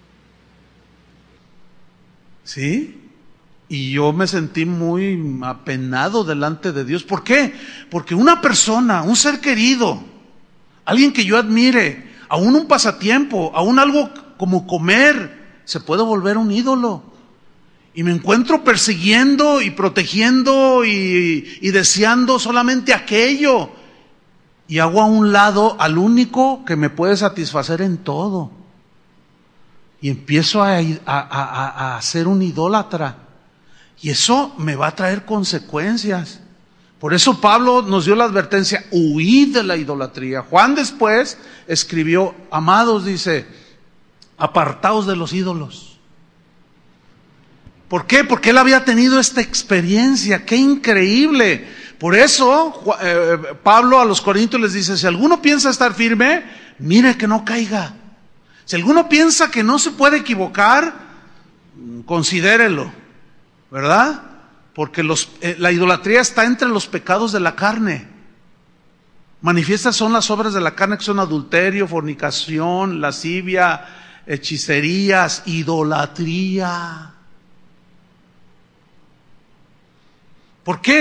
S1: ¿Sí? Y yo me sentí muy apenado delante de Dios. ¿Por qué? Porque una persona, un ser querido, alguien que yo admire, aún un pasatiempo, aún algo como comer, se puede volver un ídolo. Y me encuentro persiguiendo y protegiendo y, y deseando solamente aquello. Y hago a un lado al único que me puede satisfacer en todo. Y empiezo a, a, a, a ser un idólatra. Y eso me va a traer consecuencias. Por eso Pablo nos dio la advertencia, huid de la idolatría. Juan después escribió, amados, dice, apartaos de los ídolos. ¿Por qué? Porque él había tenido esta experiencia, qué increíble. Por eso eh, Pablo a los Corintios les dice, si alguno piensa estar firme, mire que no caiga. Si alguno piensa que no se puede equivocar, considérelo, ¿verdad? Porque los, eh, la idolatría está entre los pecados de la carne. Manifiestas son las obras de la carne, que son adulterio, fornicación, lascivia, hechicerías, idolatría. ¿Por qué?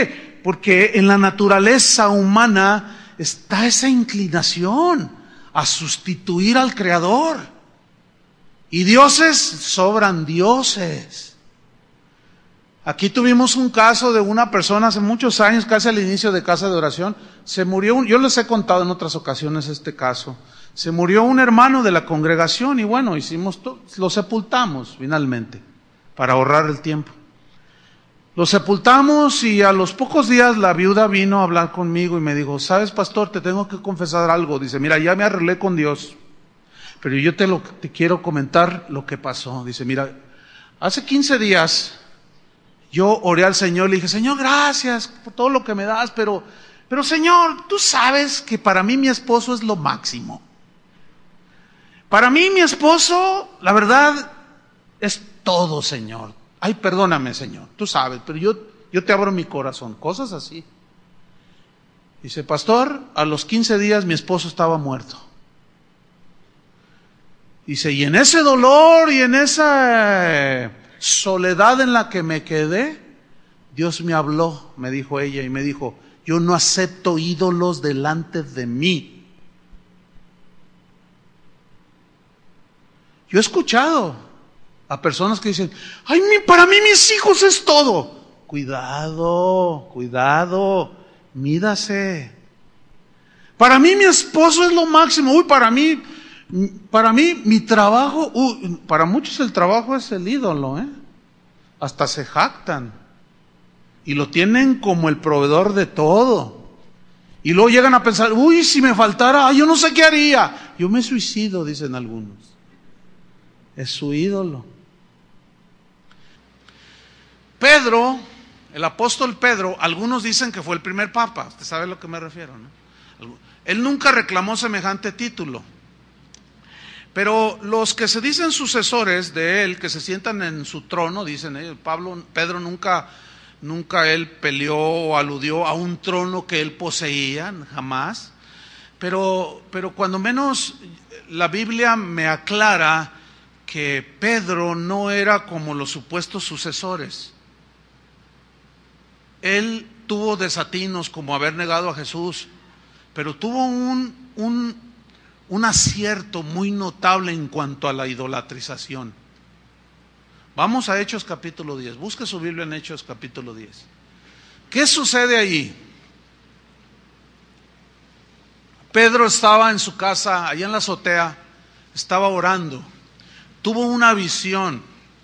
S1: Porque en la naturaleza humana está esa inclinación a sustituir al Creador. Y dioses sobran dioses. Aquí tuvimos un caso de una persona hace muchos años, casi al inicio de Casa de Oración. Se murió, un, yo les he contado en otras ocasiones este caso. Se murió un hermano de la congregación y bueno, hicimos todo, lo sepultamos finalmente, para ahorrar el tiempo. Lo sepultamos y a los pocos días la viuda vino a hablar conmigo y me dijo, ¿sabes, pastor? Te tengo que confesar algo. Dice, mira, ya me arreglé con Dios, pero yo te, lo, te quiero comentar lo que pasó. Dice, mira, hace quince días yo oré al Señor y le dije, Señor, gracias por todo lo que me das, pero, pero Señor, tú sabes que para mí mi esposo es lo máximo. Para mí mi esposo, la verdad, es todo, Señor. Ay, perdóname, Señor, tú sabes, pero yo, yo te abro mi corazón, cosas así. Dice, pastor, a los quince días mi esposo estaba muerto. Dice, y en ese dolor y en esa soledad en la que me quedé, Dios me habló, me dijo ella, y me dijo, yo no acepto ídolos delante de mí. Yo he escuchado a personas que dicen, ay, para mí mis hijos es todo. Cuidado, cuidado, mídase. Para mí mi esposo es lo máximo. Uy, para mí, para mí mi trabajo, uy, para muchos el trabajo es el ídolo, ¿eh? Hasta se jactan. Y lo tienen como el proveedor de todo. Y luego llegan a pensar, uy, si me faltara, yo no sé qué haría. Yo me suicido, dicen algunos. Es su ídolo. Pedro, el apóstol Pedro, algunos dicen que fue el primer papa. Usted sabe a lo que me refiero, ¿no? Él nunca reclamó semejante título. Pero los que se dicen sucesores de él, que se sientan en su trono, dicen, eh, Pablo, Pedro nunca, nunca él peleó o aludió a un trono que él poseía, jamás. Pero, pero cuando menos la Biblia me aclara que Pedro no era como los supuestos sucesores. Él tuvo desatinos como haber negado a Jesús, pero tuvo un, un, un acierto muy notable en cuanto a la idolatrización. Vamos a Hechos capítulo diez, busque su Biblia en Hechos capítulo diez. ¿Qué sucede ahí? Pedro estaba en su casa, allá en la azotea, estaba orando. Tuvo una visión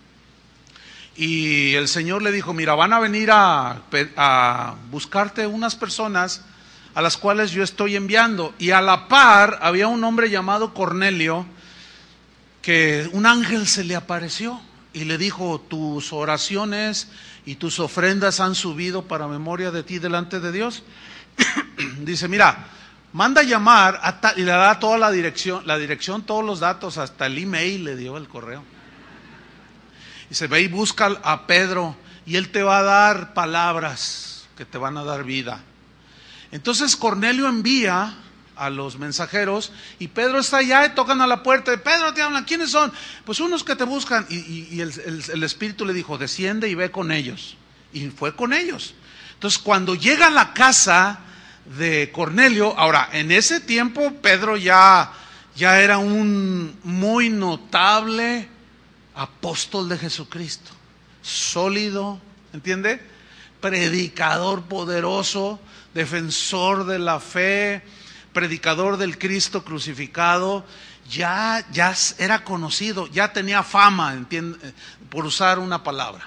S1: y el Señor le dijo, mira, van a venir a, a buscarte unas personas a las cuales yo estoy enviando. Y a la par había un hombre llamado Cornelio, que un ángel se le apareció y le dijo, tus oraciones y tus ofrendas han subido para memoria de ti delante de Dios. Dice, mira, manda a llamar a tal, y le da toda la dirección, la dirección, todos los datos, hasta el email le dio el correo. Dice, ve y busca a Pedro y él te va a dar palabras que te van a dar vida. Entonces Cornelio envía a los mensajeros y Pedro está allá y tocan a la puerta. Pedro, te hablan, ¿quiénes son? Pues unos que te buscan. Y, y, y el, el, el Espíritu le dijo, desciende y ve con ellos. Y fue con ellos. Entonces cuando llega a la casa de Cornelio, ahora en ese tiempo Pedro ya, ya era un muy notable apóstol de Jesucristo, sólido, ¿entiende? Predicador poderoso, defensor de la fe, predicador del Cristo crucificado, ya, ya era conocido, ya tenía fama, ¿entiende? Por usar una palabra.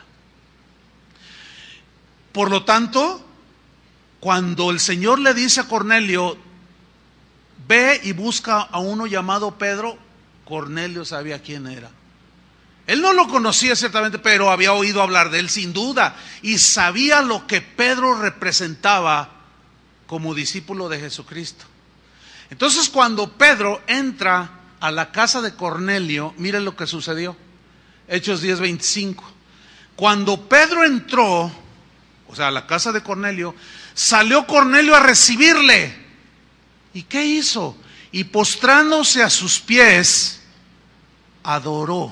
S1: Por lo tanto, cuando el Señor le dice a Cornelio, ve y busca a uno llamado Pedro, Cornelio sabía quién era. Él no lo conocía ciertamente, pero había oído hablar de él sin duda y sabía lo que Pedro representaba como discípulo de Jesucristo. Entonces cuando Pedro entra a la casa de Cornelio, miren lo que sucedió. Hechos diez veinticinco. Cuando Pedro entró, o sea, a la casa de Cornelio, salió Cornelio a recibirle. ¿Y qué hizo? Y postrándose a sus pies, adoró.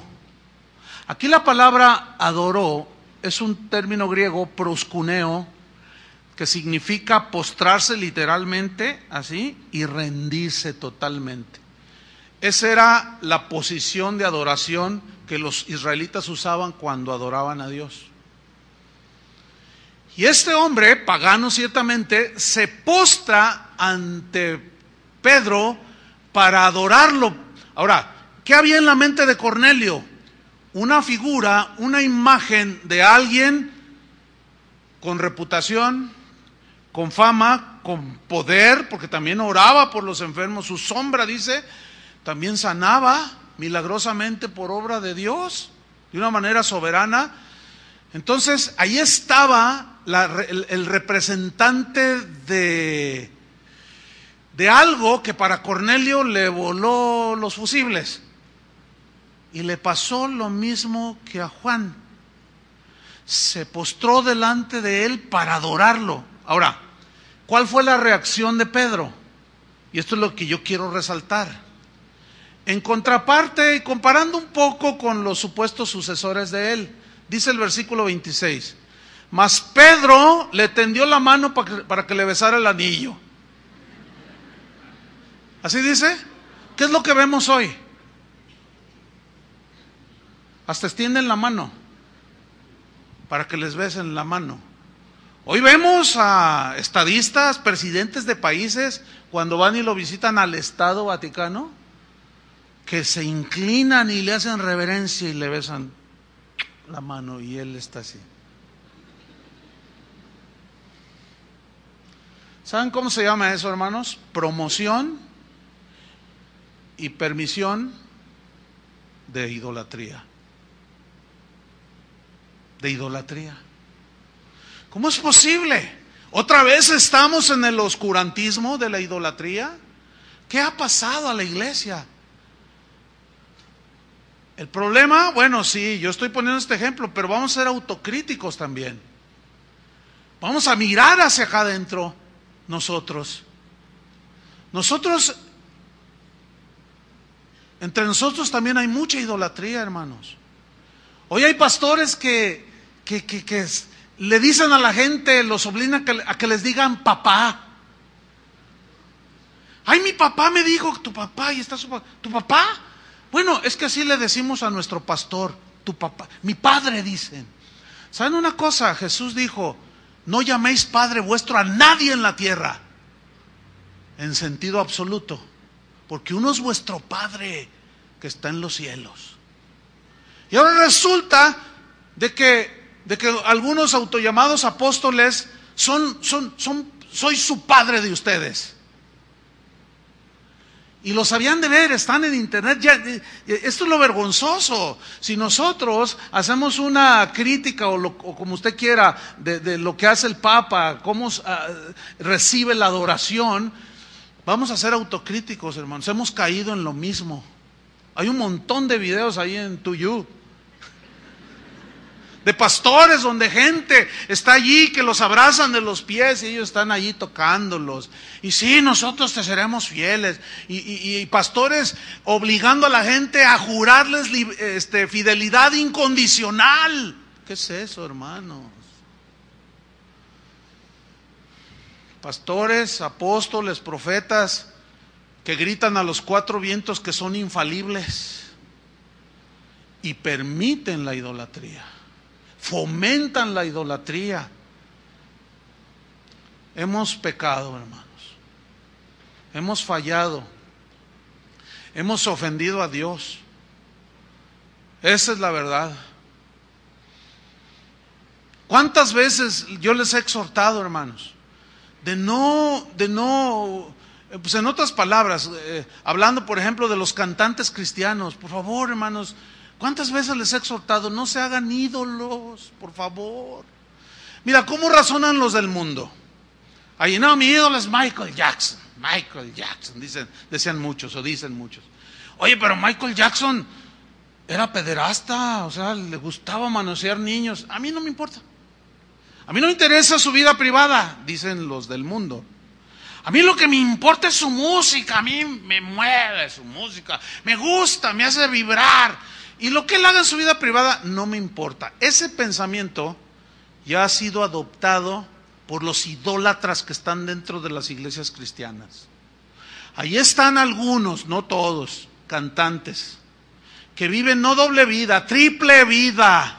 S1: Aquí la palabra adoró es un término griego, proskuneo, que significa postrarse literalmente, así, y rendirse totalmente. Esa era la posición de adoración que los israelitas usaban cuando adoraban a Dios. Y este hombre, pagano ciertamente, se postra ante Pedro para adorarlo. Ahora, ¿qué había en la mente de Cornelio? Una figura, una imagen de alguien con reputación, con fama, con poder, porque también oraba por los enfermos. Su sombra, dice, también sanaba milagrosamente por obra de Dios, de una manera soberana. Entonces, ahí estaba la, el, el representante de, de algo que para Cornelio le voló los fusibles. Y le pasó lo mismo que a Juan. Se postró delante de él para adorarlo. Ahora, ¿cuál fue la reacción de Pedro? Y esto es lo que yo quiero resaltar. En contraparte, y comparando un poco con los supuestos sucesores de él, dice el versículo veintiséis, mas Pedro le tendió la mano para que, para que le besara el anillo. ¿Así dice? ¿Qué es lo que vemos hoy? Hasta extienden la mano para que les besen la mano. Hoy vemos a estadistas, presidentes de países, cuando van y lo visitan al Estado Vaticano, que se inclinan y le hacen reverencia y le besan la mano, y él está así. ¿Saben cómo se llama eso, hermanos? Promoción y permisión de idolatría. De idolatría. ¿Cómo es posible? ¿Otra vez estamos en el oscurantismo de la idolatría? ¿Qué ha pasado a la iglesia? El problema, bueno, sí, yo estoy poniendo este ejemplo, pero vamos a ser autocríticos también. Vamos a mirar hacia acá adentro nosotros. Nosotros, entre nosotros también hay mucha idolatría, hermanos. Hoy hay pastores que, que, que, que le dicen a la gente, los obligan a que, a que les digan papá. Ay, mi papá me dijo, tu papá, y está su papá. ¿Tu papá? Bueno, es que así le decimos a nuestro pastor, tu papá, mi padre, dicen. ¿Saben una cosa? Jesús dijo, no llaméis padre vuestro a nadie en la tierra, en sentido absoluto, porque uno es vuestro Padre que está en los cielos. Y ahora resulta de que, de que algunos autollamados apóstoles son, son, son, soy su padre de ustedes. Y lo sabían de ver, están en internet. Ya, esto es lo vergonzoso. Si nosotros hacemos una crítica o, lo, o como usted quiera de, de lo que hace el Papa, cómo uh, recibe la adoración, vamos a ser autocríticos, hermanos. Hemos caído en lo mismo. Hay un montón de videos ahí en Tuyu de pastores donde gente está allí que los abrazan de los pies y ellos están allí tocándolos. Y sí, nosotros te seremos fieles. Y, y, y pastores obligando a la gente a jurarles este, fidelidad incondicional. ¿Qué es eso, hermanos? Pastores, apóstoles, profetas que gritan a los cuatro vientos que son infalibles y permiten la idolatría. Fomentan la idolatría. Hemos pecado, hermanos. Hemos fallado. Hemos ofendido a Dios. Esa es la verdad. ¿Cuántas veces yo les he exhortado, hermanos, de no, de no, pues en otras palabras, eh, hablando por ejemplo de los cantantes cristianos, por favor, hermanos, ¿cuántas veces les he exhortado? No se hagan ídolos, por favor. Mira, ¿cómo razonan los del mundo? Ahí, no, mi ídolo es Michael Jackson. Michael Jackson, dicen, decían muchos o dicen muchos. Oye, pero Michael Jackson era pederasta, o sea, le gustaba manosear niños. A mí no me importa. A mí no me interesa su vida privada, dicen los del mundo. A mí lo que me importa es su música, a mí me mueve su música, me gusta, me hace vibrar. Y lo que él haga en su vida privada no me importa. Ese pensamiento ya ha sido adoptado por los idólatras que están dentro de las iglesias cristianas. Ahí están algunos, no todos, cantantes, que viven no doble vida, triple vida.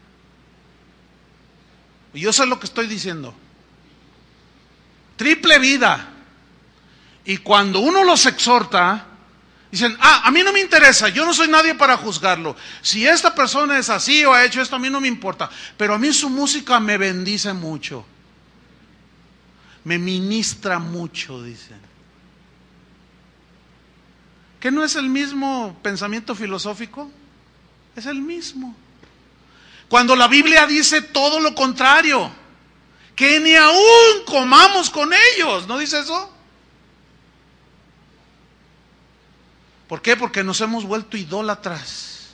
S1: Y yo sé lo que estoy diciendo. Triple vida. Y cuando uno los exhorta, dicen, ah, a mí no me interesa, yo no soy nadie para juzgarlo. Si esta persona es así o ha hecho esto, a mí no me importa. Pero a mí su música me bendice mucho. Me ministra mucho, dicen. ¿Qué no es el mismo pensamiento filosófico? Es el mismo. Cuando la Biblia dice todo lo contrario, que ni aún comamos con ellos, ¿no dice eso? ¿Por qué? Porque nos hemos vuelto idólatras.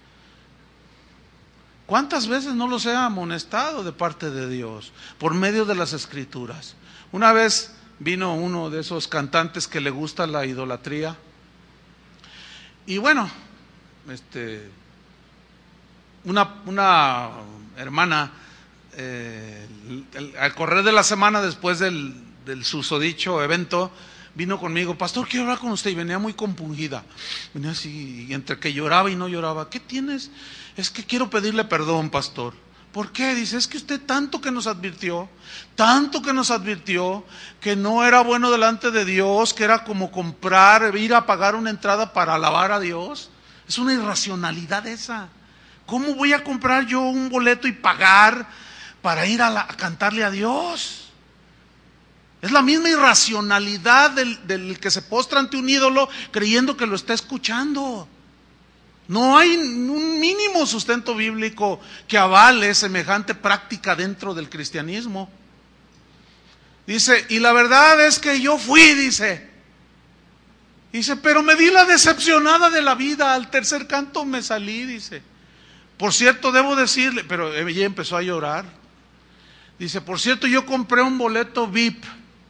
S1: ¿Cuántas veces no los he amonestado de parte de Dios por medio de las Escrituras? Una vez vino uno de esos cantantes que le gusta la idolatría. Y bueno, este, una, una hermana, eh, el, al correr de la semana después del, del susodicho evento, vino conmigo, pastor, quiero hablar con usted, y venía muy compungida, venía así, y entre que lloraba y no lloraba. ¿Qué tienes? Es que quiero pedirle perdón, pastor. ¿Por qué? Dice, es que usted tanto que nos advirtió, tanto que nos advirtió, que no era bueno delante de Dios, que era como comprar, ir a pagar una entrada para alabar a Dios. Es una irracionalidad esa. ¿Cómo voy a comprar yo un boleto y pagar para ir a, la, a cantarle a Dios? Es la misma irracionalidad del, del que se postra ante un ídolo creyendo que lo está escuchando. No hay un mínimo sustento bíblico que avale semejante práctica dentro del cristianismo. Dice, y la verdad es que yo fui, dice. Dice, pero me di la decepcionada de la vida, al tercer canto me salí, dice. Por cierto, debo decirle, pero ella empezó a llorar. Dice, por cierto, yo compré un boleto V I P.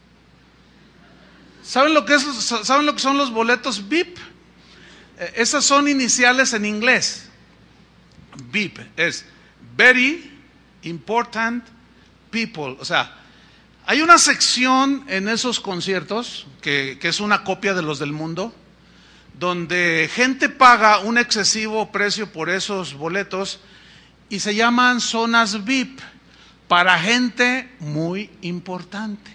S1: ¿Saben lo que es, saben lo que son los boletos V I P? Esas son iniciales en inglés. V I P es Very Important People. O sea, hay una sección en esos conciertos que, que es una copia de los del mundo, donde gente paga un excesivo precio por esos boletos y se llaman zonas V I P para gente muy importante.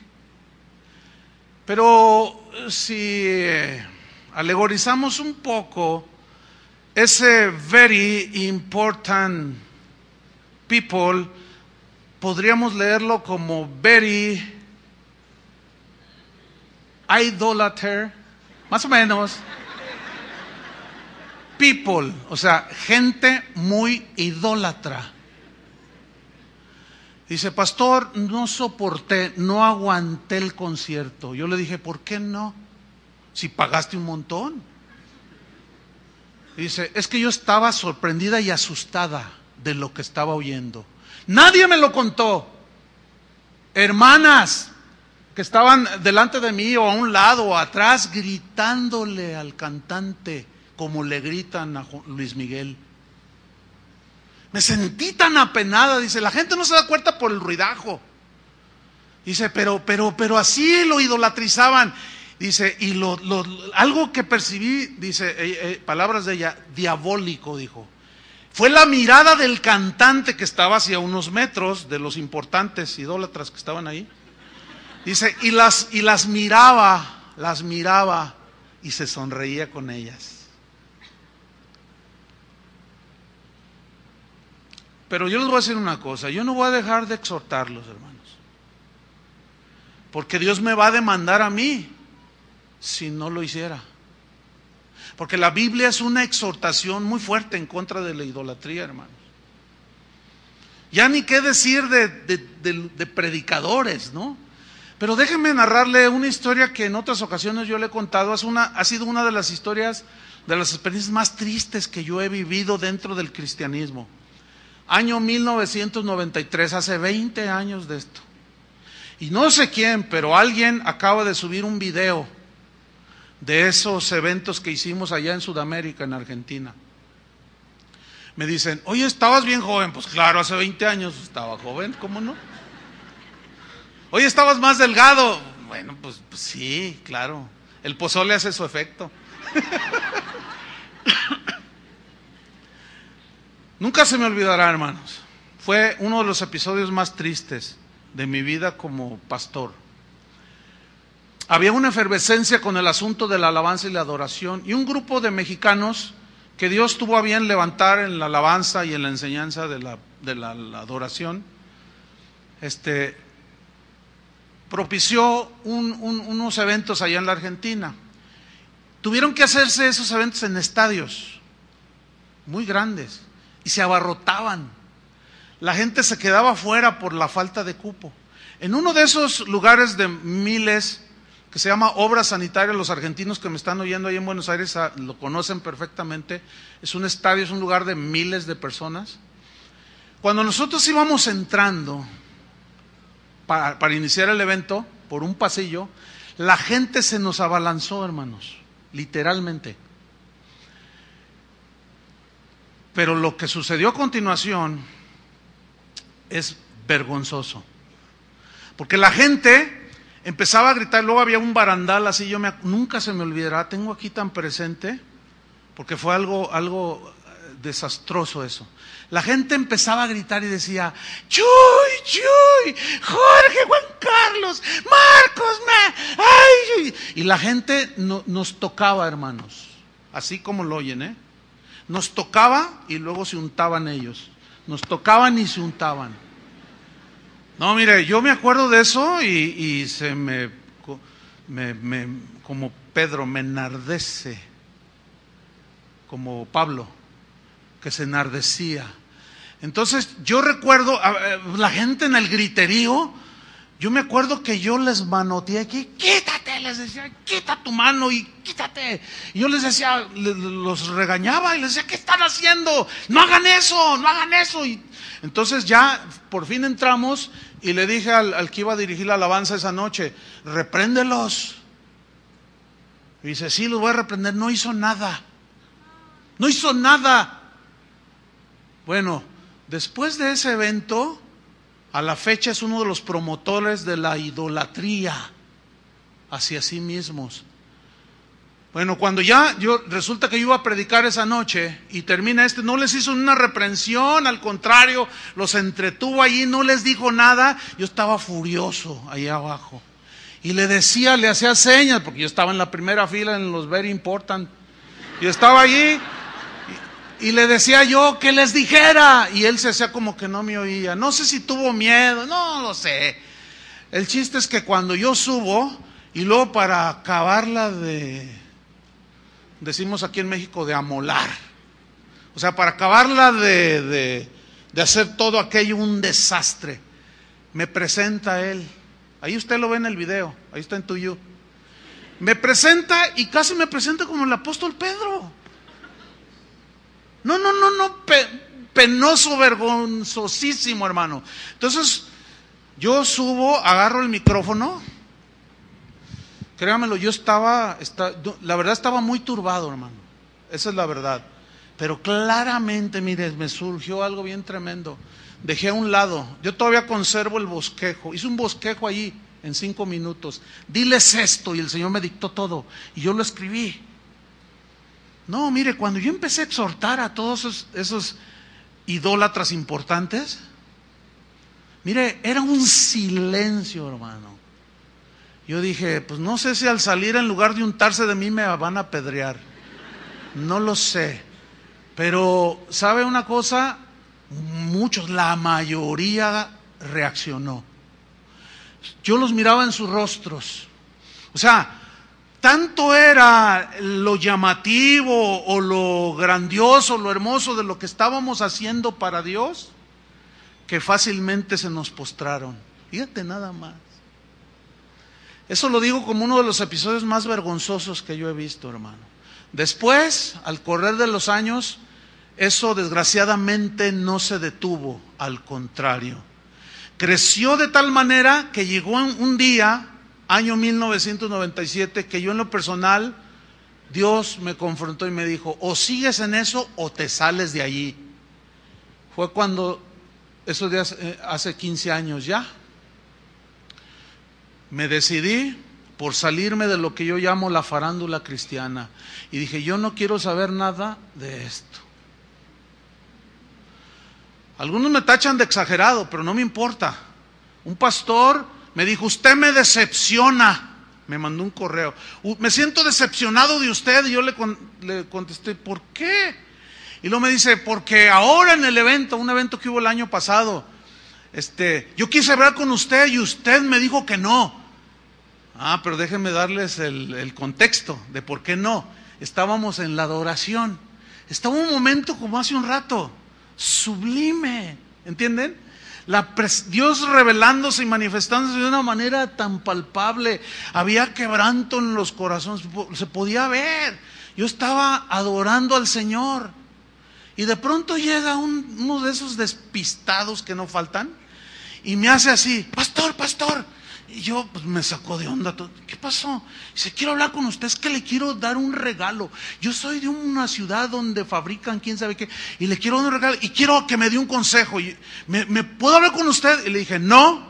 S1: Pero si alegorizamos un poco ese very important people, podríamos leerlo como very idolater, más o menos. People, o sea, gente muy idólatra. Dice, pastor, no soporté, no aguanté el concierto. Yo le dije, ¿por qué no? Si pagaste un montón. Dice, es que yo estaba sorprendida y asustada de lo que estaba oyendo. Nadie me lo contó. Hermanas que estaban delante de mí o a un lado o atrás gritándole al cantante como le gritan a Luis Miguel. Me sentí tan apenada, dice, la gente no se da cuenta por el ruidajo. Dice, pero, pero, pero así lo idolatrizaban. Dice, y lo, lo, algo que percibí, dice, eh, eh, palabras de ella, diabólico, dijo. Fue la mirada del cantante que estaba hacia unos metros de los importantes idólatras que estaban ahí. Dice, y las, y las miraba, las miraba y se sonreía con ellas. Pero yo les voy a decir una cosa, yo no voy a dejar de exhortarlos, hermanos, porque Dios me va a demandar a mí si no lo hiciera. Porque la Biblia es una exhortación muy fuerte en contra de la idolatría, hermanos. Ya ni qué decir de, de, de, de predicadores, ¿no? Pero déjenme narrarle una historia que en otras ocasiones yo le he contado. Es una, ha sido una de las historias, de las experiencias más tristes que yo he vivido dentro del cristianismo. Año mil novecientos noventa y tres, hace veinte años de esto. Y no sé quién, pero alguien acaba de subir un video de esos eventos que hicimos allá en Sudamérica, en Argentina. Me dicen, oye, estabas bien joven. Pues claro, hace veinte años estaba joven, ¿cómo no? Oye, estabas más delgado. Bueno, pues, pues sí, claro. El pozole hace su efecto. Nunca se me olvidará, hermanos. Fue uno de los episodios más tristes de mi vida como pastor. Había una efervescencia con el asunto de la alabanza y la adoración, y un grupo de mexicanos que Dios tuvo a bien levantar en la alabanza y en la enseñanza de la, de la, la adoración, este, propició un, un, unos eventos allá en la Argentina. Tuvieron que hacerse esos eventos en estadios muy grandes y se abarrotaban. La gente se quedaba fuera por la falta de cupo. En uno de esos lugares de miles, que se llama Obras Sanitarias, los argentinos que me están oyendo ahí en Buenos Aires lo conocen perfectamente, es un estadio, es un lugar de miles de personas. Cuando nosotros íbamos entrando para, para iniciar el evento, por un pasillo, la gente se nos abalanzó, hermanos, literalmente. Pero lo que sucedió a continuación es vergonzoso, porque la gente empezaba a gritar. Luego había un barandal así, yo me, nunca se me olvidará, tengo aquí tan presente, porque fue algo, algo desastroso eso. La gente empezaba a gritar y decía: Chuy, Chuy, Jorge, Juan Carlos, Marcos, me, ay. Y la gente no, nos tocaba, hermanos, así como lo oyen, ¿eh? Nos tocaba y luego se untaban ellos. Nos tocaban y se untaban. No, mire, yo me acuerdo de eso y, y se me, me, me, como Pedro, me enardece, como Pablo, que se enardecía. Entonces, yo recuerdo, la gente en el griterío, yo me acuerdo que yo les manoteé aquí: quítate, les decía, quita tu mano y quítate. Y yo les decía, los regañaba y les decía: ¿qué están haciendo? No hagan eso, no hagan eso. Y entonces ya por fin entramos y le dije al, al que iba a dirigir la alabanza esa noche: repréndelos. Y dice: sí, los voy a reprender. No hizo nada, no hizo nada. Bueno, después de ese evento, a la fecha es uno de los promotores de la idolatría hacia sí mismos. Bueno, cuando ya yo resulta que yo iba a predicar esa noche y termina este, no les hizo una reprensión, al contrario, los entretuvo allí, no les dijo nada. Yo estaba furioso ahí abajo y le decía, le hacía señas, porque yo estaba en la primera fila en los very important. Yo estaba allí y, y le decía yo que les dijera, y él se hacía como que no me oía. No sé si tuvo miedo, no lo sé. El chiste es que cuando yo subo, y luego para acabarla de, decimos aquí en México, de amolar, o sea, para acabarla de, de, de hacer todo aquello un desastre, me presenta él. Ahí usted lo ve en el video, ahí está en tuyo. Me presenta y casi me presenta como el apóstol Pedro. No, no, no, no, pe, penoso, vergonzosísimo, hermano. Entonces, yo subo, agarro el micrófono. Créamelo, yo estaba, está, la verdad estaba muy turbado, hermano. Esa es la verdad. Pero claramente, mire, me surgió algo bien tremendo. Dejé a un lado, yo todavía conservo el bosquejo. Hice un bosquejo allí en cinco minutos. Diles esto, y el Señor me dictó todo. Y yo lo escribí. No, mire, cuando yo empecé a exhortar a todos esos, esos idólatras importantes, mire, era un silencio, hermano. Yo dije, pues no sé si al salir, en lugar de untarse de mí, me van a apedrear. No lo sé. Pero, ¿sabe una cosa? Muchos, la mayoría reaccionó. Yo los miraba en sus rostros. O sea, tanto era lo llamativo o lo grandioso, lo hermoso de lo que estábamos haciendo para Dios, que fácilmente se nos postraron. Fíjate nada más. Eso lo digo como uno de los episodios más vergonzosos que yo he visto, hermano. Después, al correr de los años, eso desgraciadamente no se detuvo, al contrario. Creció de tal manera que llegó un día, año mil novecientos noventa y siete, que yo en lo personal, Dios me confrontó y me dijo: o sigues en eso o te sales de allí. Fue cuando, eso de hace, hace quince años ya. me decidí por salirme de lo que yo llamo la farándula cristiana. Y dije, yo no quiero saber nada de esto. Algunos me tachan de exagerado, pero no me importa. Un pastor me dijo, usted me decepciona. Me mandó un correo. Me siento decepcionado de usted. Y yo le, con, le contesté, ¿por qué? Y luego me dice, porque ahora en el evento, un evento que hubo el año pasado, este, yo quise hablar con usted y usted me dijo que no. Ah, pero déjenme darles el, el contexto de por qué no. Estábamos en la adoración. Estaba un momento como hace un rato, sublime, ¿entienden? La pres- Dios revelándose y manifestándose de una manera tan palpable. Había quebranto en los corazones, se podía ver. Yo estaba adorando al Señor. Y de pronto llega un, uno de esos despistados que no faltan y me hace así, pastor, pastor. Y yo pues me sacó de onda. ¿Qué pasó? Dice, quiero hablar con usted, es que le quiero dar un regalo. Yo soy de una ciudad donde fabrican quién sabe qué, y le quiero dar un regalo, y quiero que me dé un consejo. Y, ¿me, ¿Me puedo hablar con usted? Y le dije, no.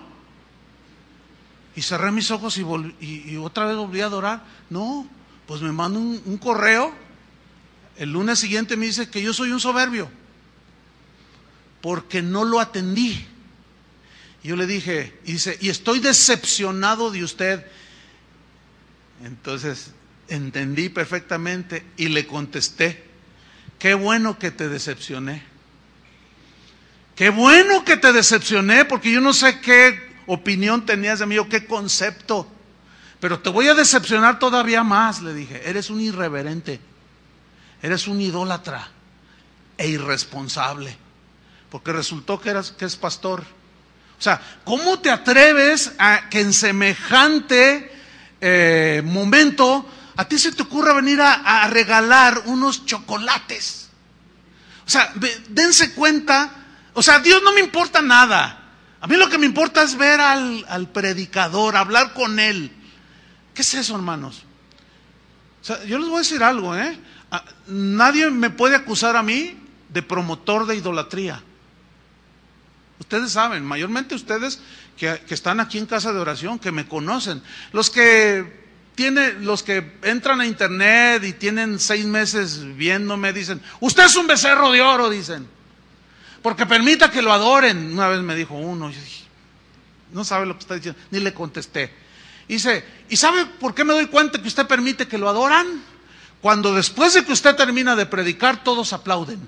S1: Y cerré mis ojos y, volví, y, y otra vez volví a adorar. No, pues me manda un, un correo. El lunes siguiente me dice que yo soy un soberbio, porque no lo atendí. Y yo le dije, y dice, y estoy decepcionado de usted. Entonces entendí perfectamente y le contesté, qué bueno que te decepcioné. Qué bueno que te decepcioné, porque yo no sé qué opinión tenías de mí o qué concepto. Pero te voy a decepcionar todavía más, le dije, eres un irreverente. Eres un idólatra e irresponsable, porque resultó que, eras, que es pastor. O sea, ¿cómo te atreves a que en semejante eh, momento a ti se te ocurra venir a, a regalar unos chocolates? O sea, dense cuenta, o sea, a Dios no me importa nada. A mí lo que me importa es ver al, al predicador, hablar con él. ¿Qué es eso, hermanos? O sea, yo les voy a decir algo, ¿eh? Nadie me puede acusar a mí de promotor de idolatría. Ustedes saben, mayormente ustedes que, que están aquí en casa de oración, que me conocen. Los que tienen, los que entran a internet y tienen seis meses viéndome, dicen, usted es un becerro de oro, dicen, porque permita que lo adoren. Una vez me dijo uno, yo dije, no sabe lo que está diciendo, ni le contesté. Dice, ¿y sabe por qué me doy cuenta que usted permite que lo adoran? Cuando después de que usted termina de predicar, todos aplauden.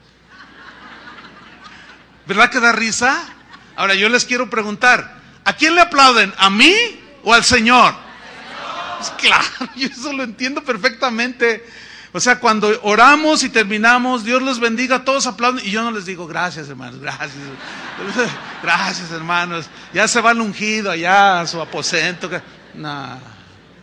S1: ¿Verdad que da risa? Ahora yo les quiero preguntar, ¿a quién le aplauden? ¿A mí o al Señor? Pues claro, yo eso lo entiendo perfectamente. O sea, cuando oramos y terminamos, Dios los bendiga, todos aplauden y yo no les digo, gracias hermanos, gracias. Gracias hermanos, ya se va el ungido allá a su aposento. Nada.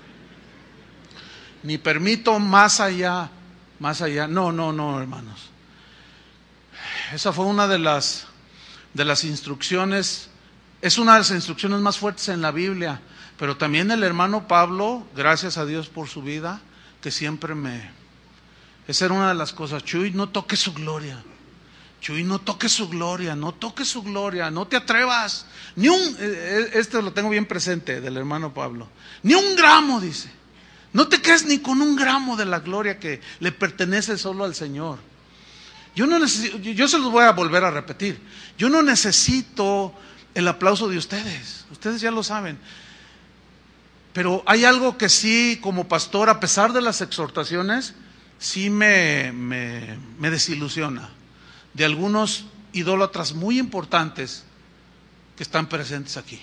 S1: Ni permito más allá, más allá. No, no, no, hermanos. Esa fue una de las, de las instrucciones, es una de las instrucciones más fuertes en la Biblia. Pero también el hermano Pablo, gracias a Dios por su vida, que siempre me... Esa era una de las cosas. Chuy, no toques su gloria. Chuy, no toques su gloria, no toques su gloria, no te atrevas. Ni un, este lo tengo bien presente del hermano Pablo. Ni un gramo, dice. No te quedes ni con un gramo de la gloria que le pertenece solo al Señor. Yo no necesito, yo se los voy a volver a repetir. Yo no necesito el aplauso de ustedes. Ustedes ya lo saben. Pero hay algo que sí, como pastor, a pesar de las exhortaciones, sí me, me, me desilusiona. De algunos idólatras muy importantes que están presentes aquí.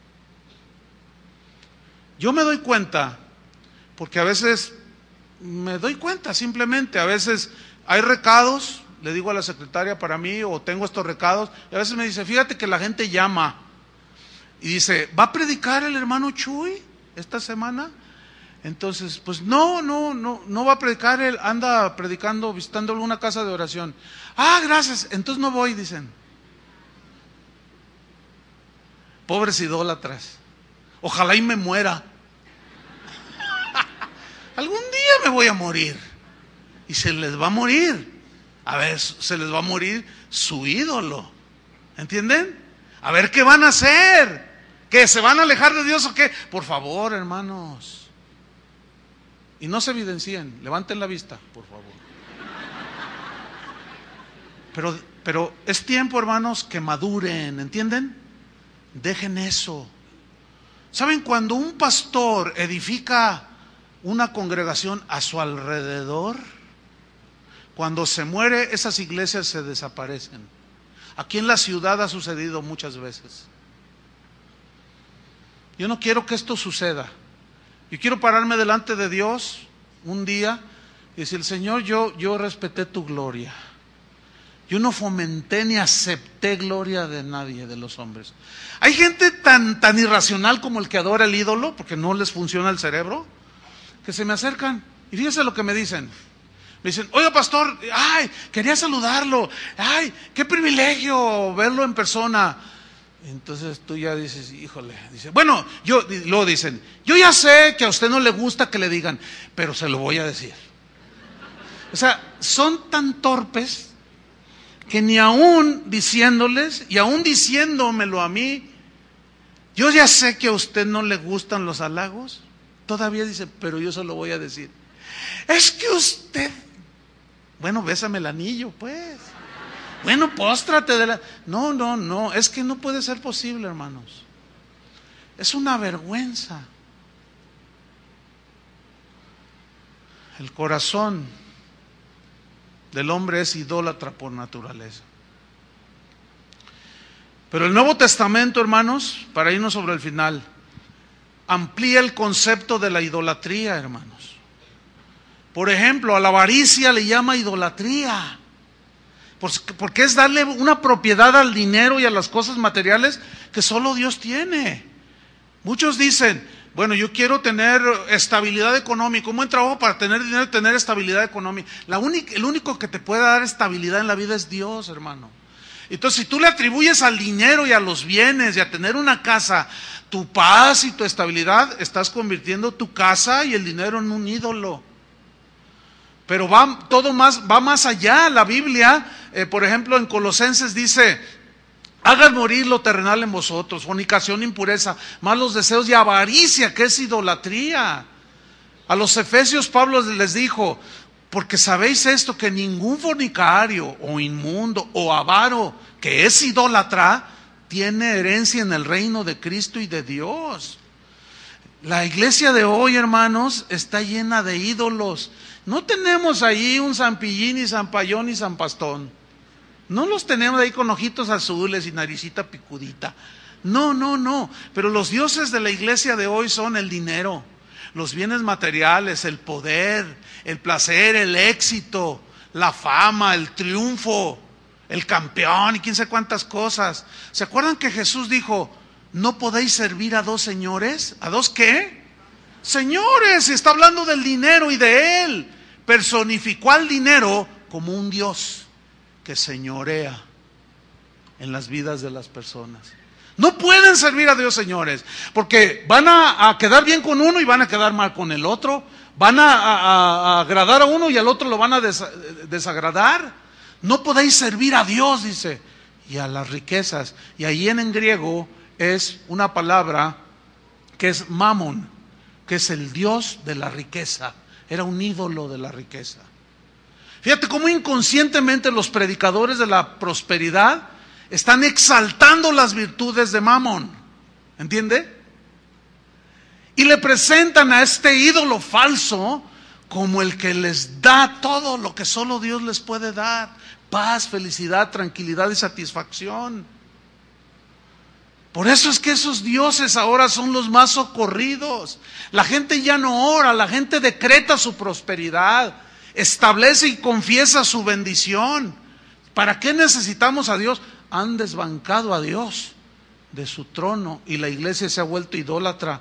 S1: Yo me doy cuenta, porque a veces me doy cuenta simplemente, a veces hay recados, le digo a la secretaria para mí, o tengo estos recados, y a veces me dice, fíjate que la gente llama, y dice, ¿va a predicar el hermano Chuy esta semana? Entonces, pues no, no, no, no va a predicar, él anda predicando, visitando alguna casa de oración. Ah, gracias, entonces no voy, dicen. Pobres idólatras, ojalá y me muera. Algún día me voy a morir y se les va a morir. A ver, se les va a morir su ídolo. ¿Entienden? A ver qué van a hacer. ¿Que se van a alejar de Dios o qué? Por favor, hermanos. Y no se evidencien, levanten la vista, por favor. Pero, pero es tiempo, hermanos, que maduren, ¿entienden? Dejen eso. ¿Saben? Cuando un pastor edifica una congregación a su alrededor, cuando se muere, esas iglesias se desaparecen. Aquí en la ciudad ha sucedido muchas veces. Yo no quiero que esto suceda. Yo quiero pararme delante de Dios un día y decir: Señor, yo, yo respeté tu gloria. Yo no fomenté ni acepté gloria de nadie, de los hombres. Hay gente tan, tan irracional como el que adora el ídolo, porque no les funciona el cerebro, que se me acercan y fíjense lo que me dicen. Me dicen: oiga, pastor, ay, quería saludarlo, ay, qué privilegio verlo en persona. Entonces tú ya dices: híjole, dice, bueno, yo, luego dicen: yo ya sé que a usted no le gusta que le digan, pero se lo voy a decir. O sea, son tan torpes que ni aún diciéndoles, y aún diciéndomelo a mí, yo ya sé que a usted no le gustan los halagos, todavía dice, pero yo se lo voy a decir. Es que usted, bueno, bésame el anillo, pues. Bueno, póstrate de la... No, no, no, es que no puede ser posible, hermanos. Es una vergüenza. El corazón del hombre es idólatra por naturaleza. Pero el Nuevo Testamento, hermanos, para irnos sobre el final, amplía el concepto de la idolatría, hermanos. Por ejemplo, a la avaricia le llama idolatría. Porque es darle una propiedad al dinero y a las cosas materiales que solo Dios tiene. Muchos dicen: bueno, yo quiero tener estabilidad económica, un buen trabajo para tener dinero y tener estabilidad económica. La única, el único que te puede dar estabilidad en la vida es Dios, hermano. Entonces, si tú le atribuyes al dinero y a los bienes y a tener una casa tu paz y tu estabilidad, estás convirtiendo tu casa y el dinero en un ídolo. Pero va todo más, va más allá. La Biblia, eh, por ejemplo, en Colosenses dice: hagan morir lo terrenal en vosotros, fornicación, impureza, malos deseos y avaricia, que es idolatría. A los Efesios Pablo les dijo: porque sabéis esto, que ningún fornicario o inmundo o avaro, que es idólatra, tiene herencia en el reino de Cristo y de Dios. La iglesia de hoy, hermanos, está llena de ídolos. No tenemos ahí un San Pillín y San Payón y San Pastón. No los tenemos ahí con ojitos azules y naricita picudita. No, no, no. Pero los dioses de la iglesia de hoy son el dinero, los bienes materiales, el poder, el placer, el éxito, la fama, el triunfo, el campeón y quién sabe cuántas cosas. ¿Se acuerdan que Jesús dijo: no podéis servir a dos señores? ¿A dos qué? Señores. Está hablando del dinero y de él. Personificó al dinero como un Dios que señorea en las vidas de las personas. No pueden servir a Dios, señores, porque van a, a quedar bien con uno y van a quedar mal con el otro. Van a, a, a agradar a uno y al otro lo van a des, desagradar. No podéis servir a Dios, dice, y a las riquezas. Y ahí en, en griego es una palabra que es mamón, que es el Dios de la riqueza. Era un ídolo de la riqueza. Fíjate cómo inconscientemente los predicadores de la prosperidad están exaltando las virtudes de Mamón. ¿Entiende? Y le presentan a este ídolo falso como el que les da todo lo que solo Dios les puede dar: paz, felicidad, tranquilidad y satisfacción. Por eso es que esos dioses ahora son los más socorridos. La gente ya no ora, la gente decreta su prosperidad, establece y confiesa su bendición. ¿Para qué necesitamos a Dios? Han desbancado a Dios de su trono y la iglesia se ha vuelto idólatra.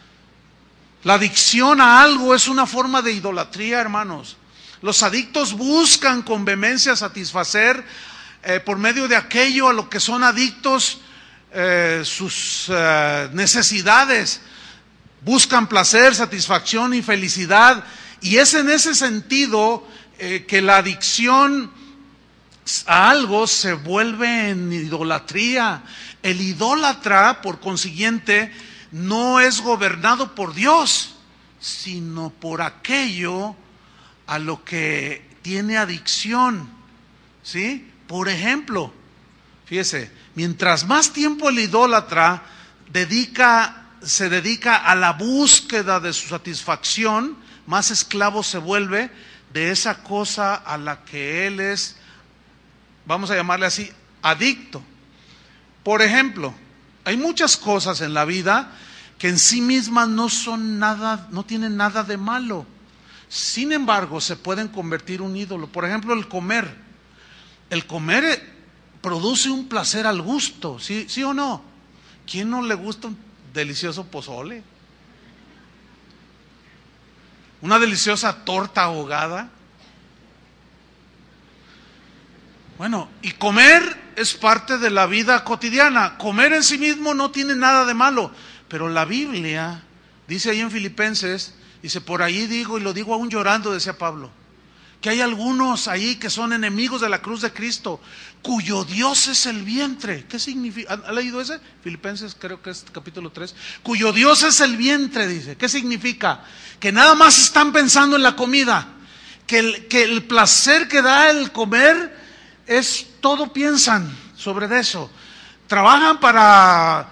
S1: La adicción a algo es una forma de idolatría, hermanos. Los adictos buscan con vehemencia satisfacer eh, por medio de aquello a lo que son adictos eh, sus eh, necesidades. Buscan placer, satisfacción y felicidad. Y es en ese sentido eh, que la adicción a algo se vuelve en idolatría. El idólatra, por consiguiente, no es gobernado por Dios, sino por aquello a lo que tiene adicción, ¿sí? Por ejemplo, fíjese, mientras más tiempo el idólatra dedica, se dedica a la búsqueda de su satisfacción, más esclavo se vuelve de esa cosa a la que él es, vamos a llamarle así, adicto. Por ejemplo, hay muchas cosas en la vida que en sí mismas no son nada, no tienen nada de malo. Sin embargo, se pueden convertir en un ídolo. Por ejemplo, el comer. El comer produce un placer al gusto, ¿sí, sí o no? ¿Quién no le gusta un delicioso pozole? Una deliciosa torta ahogada. Bueno, y comer es parte de la vida cotidiana. Comer en sí mismo no tiene nada de malo, pero la Biblia dice ahí en Filipenses, dice, por ahí digo, y lo digo aún llorando, decía Pablo, que hay algunos ahí que son enemigos de la cruz de Cristo, cuyo Dios es el vientre. ¿Qué significa? ¿Ha leído ese? Filipenses, creo que es capítulo tres. Cuyo Dios es el vientre, dice. ¿Qué significa? Que nada más están pensando en la comida, que el, que el placer que da el comer es todo, piensan sobre eso. Trabajan para,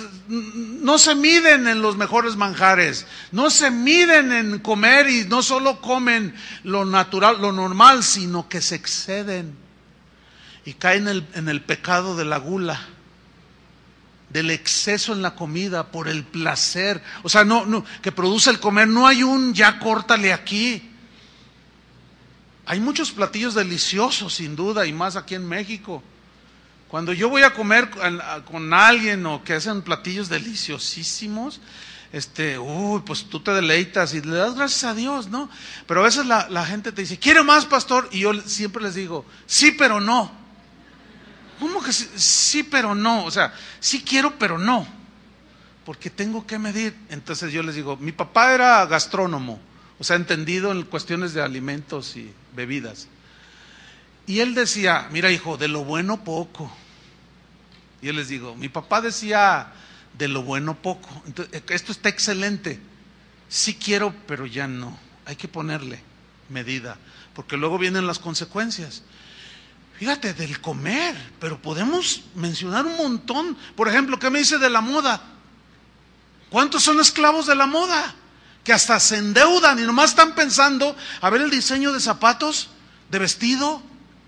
S1: no se miden en los mejores manjares, no se miden en comer y no solo comen lo natural, lo normal, sino que se exceden y caen en el, en el pecado de la gula, del exceso en la comida por el placer, o sea, no, no, que produce el comer. No hay un ya córtale aquí. Hay muchos platillos deliciosos, sin duda, y más aquí en México. Cuando yo voy a comer con, con alguien o que hacen platillos deliciosísimos, este, uy, pues tú te deleitas y le das gracias a Dios, ¿no? Pero a veces la, la gente te dice, ¿quiere más, pastor? Y yo siempre les digo, sí, pero no. ¿Cómo que sí, sí, pero no? O sea, sí quiero, pero no. Porque tengo que medir. Entonces yo les digo, mi papá era gastrónomo, o sea, entendido en cuestiones de alimentos y bebidas. Y él decía, mira hijo, de lo bueno poco. Y yo les digo, mi papá decía, de lo bueno poco. Entonces, esto está excelente. Sí quiero, pero ya no. Hay que ponerle medida, porque luego vienen las consecuencias. Fíjate, del comer, pero podemos mencionar un montón. Por ejemplo, ¿qué me dice de la moda? ¿Cuántos son esclavos de la moda? Que hasta se endeudan y nomás están pensando a ver el diseño de zapatos, de vestido.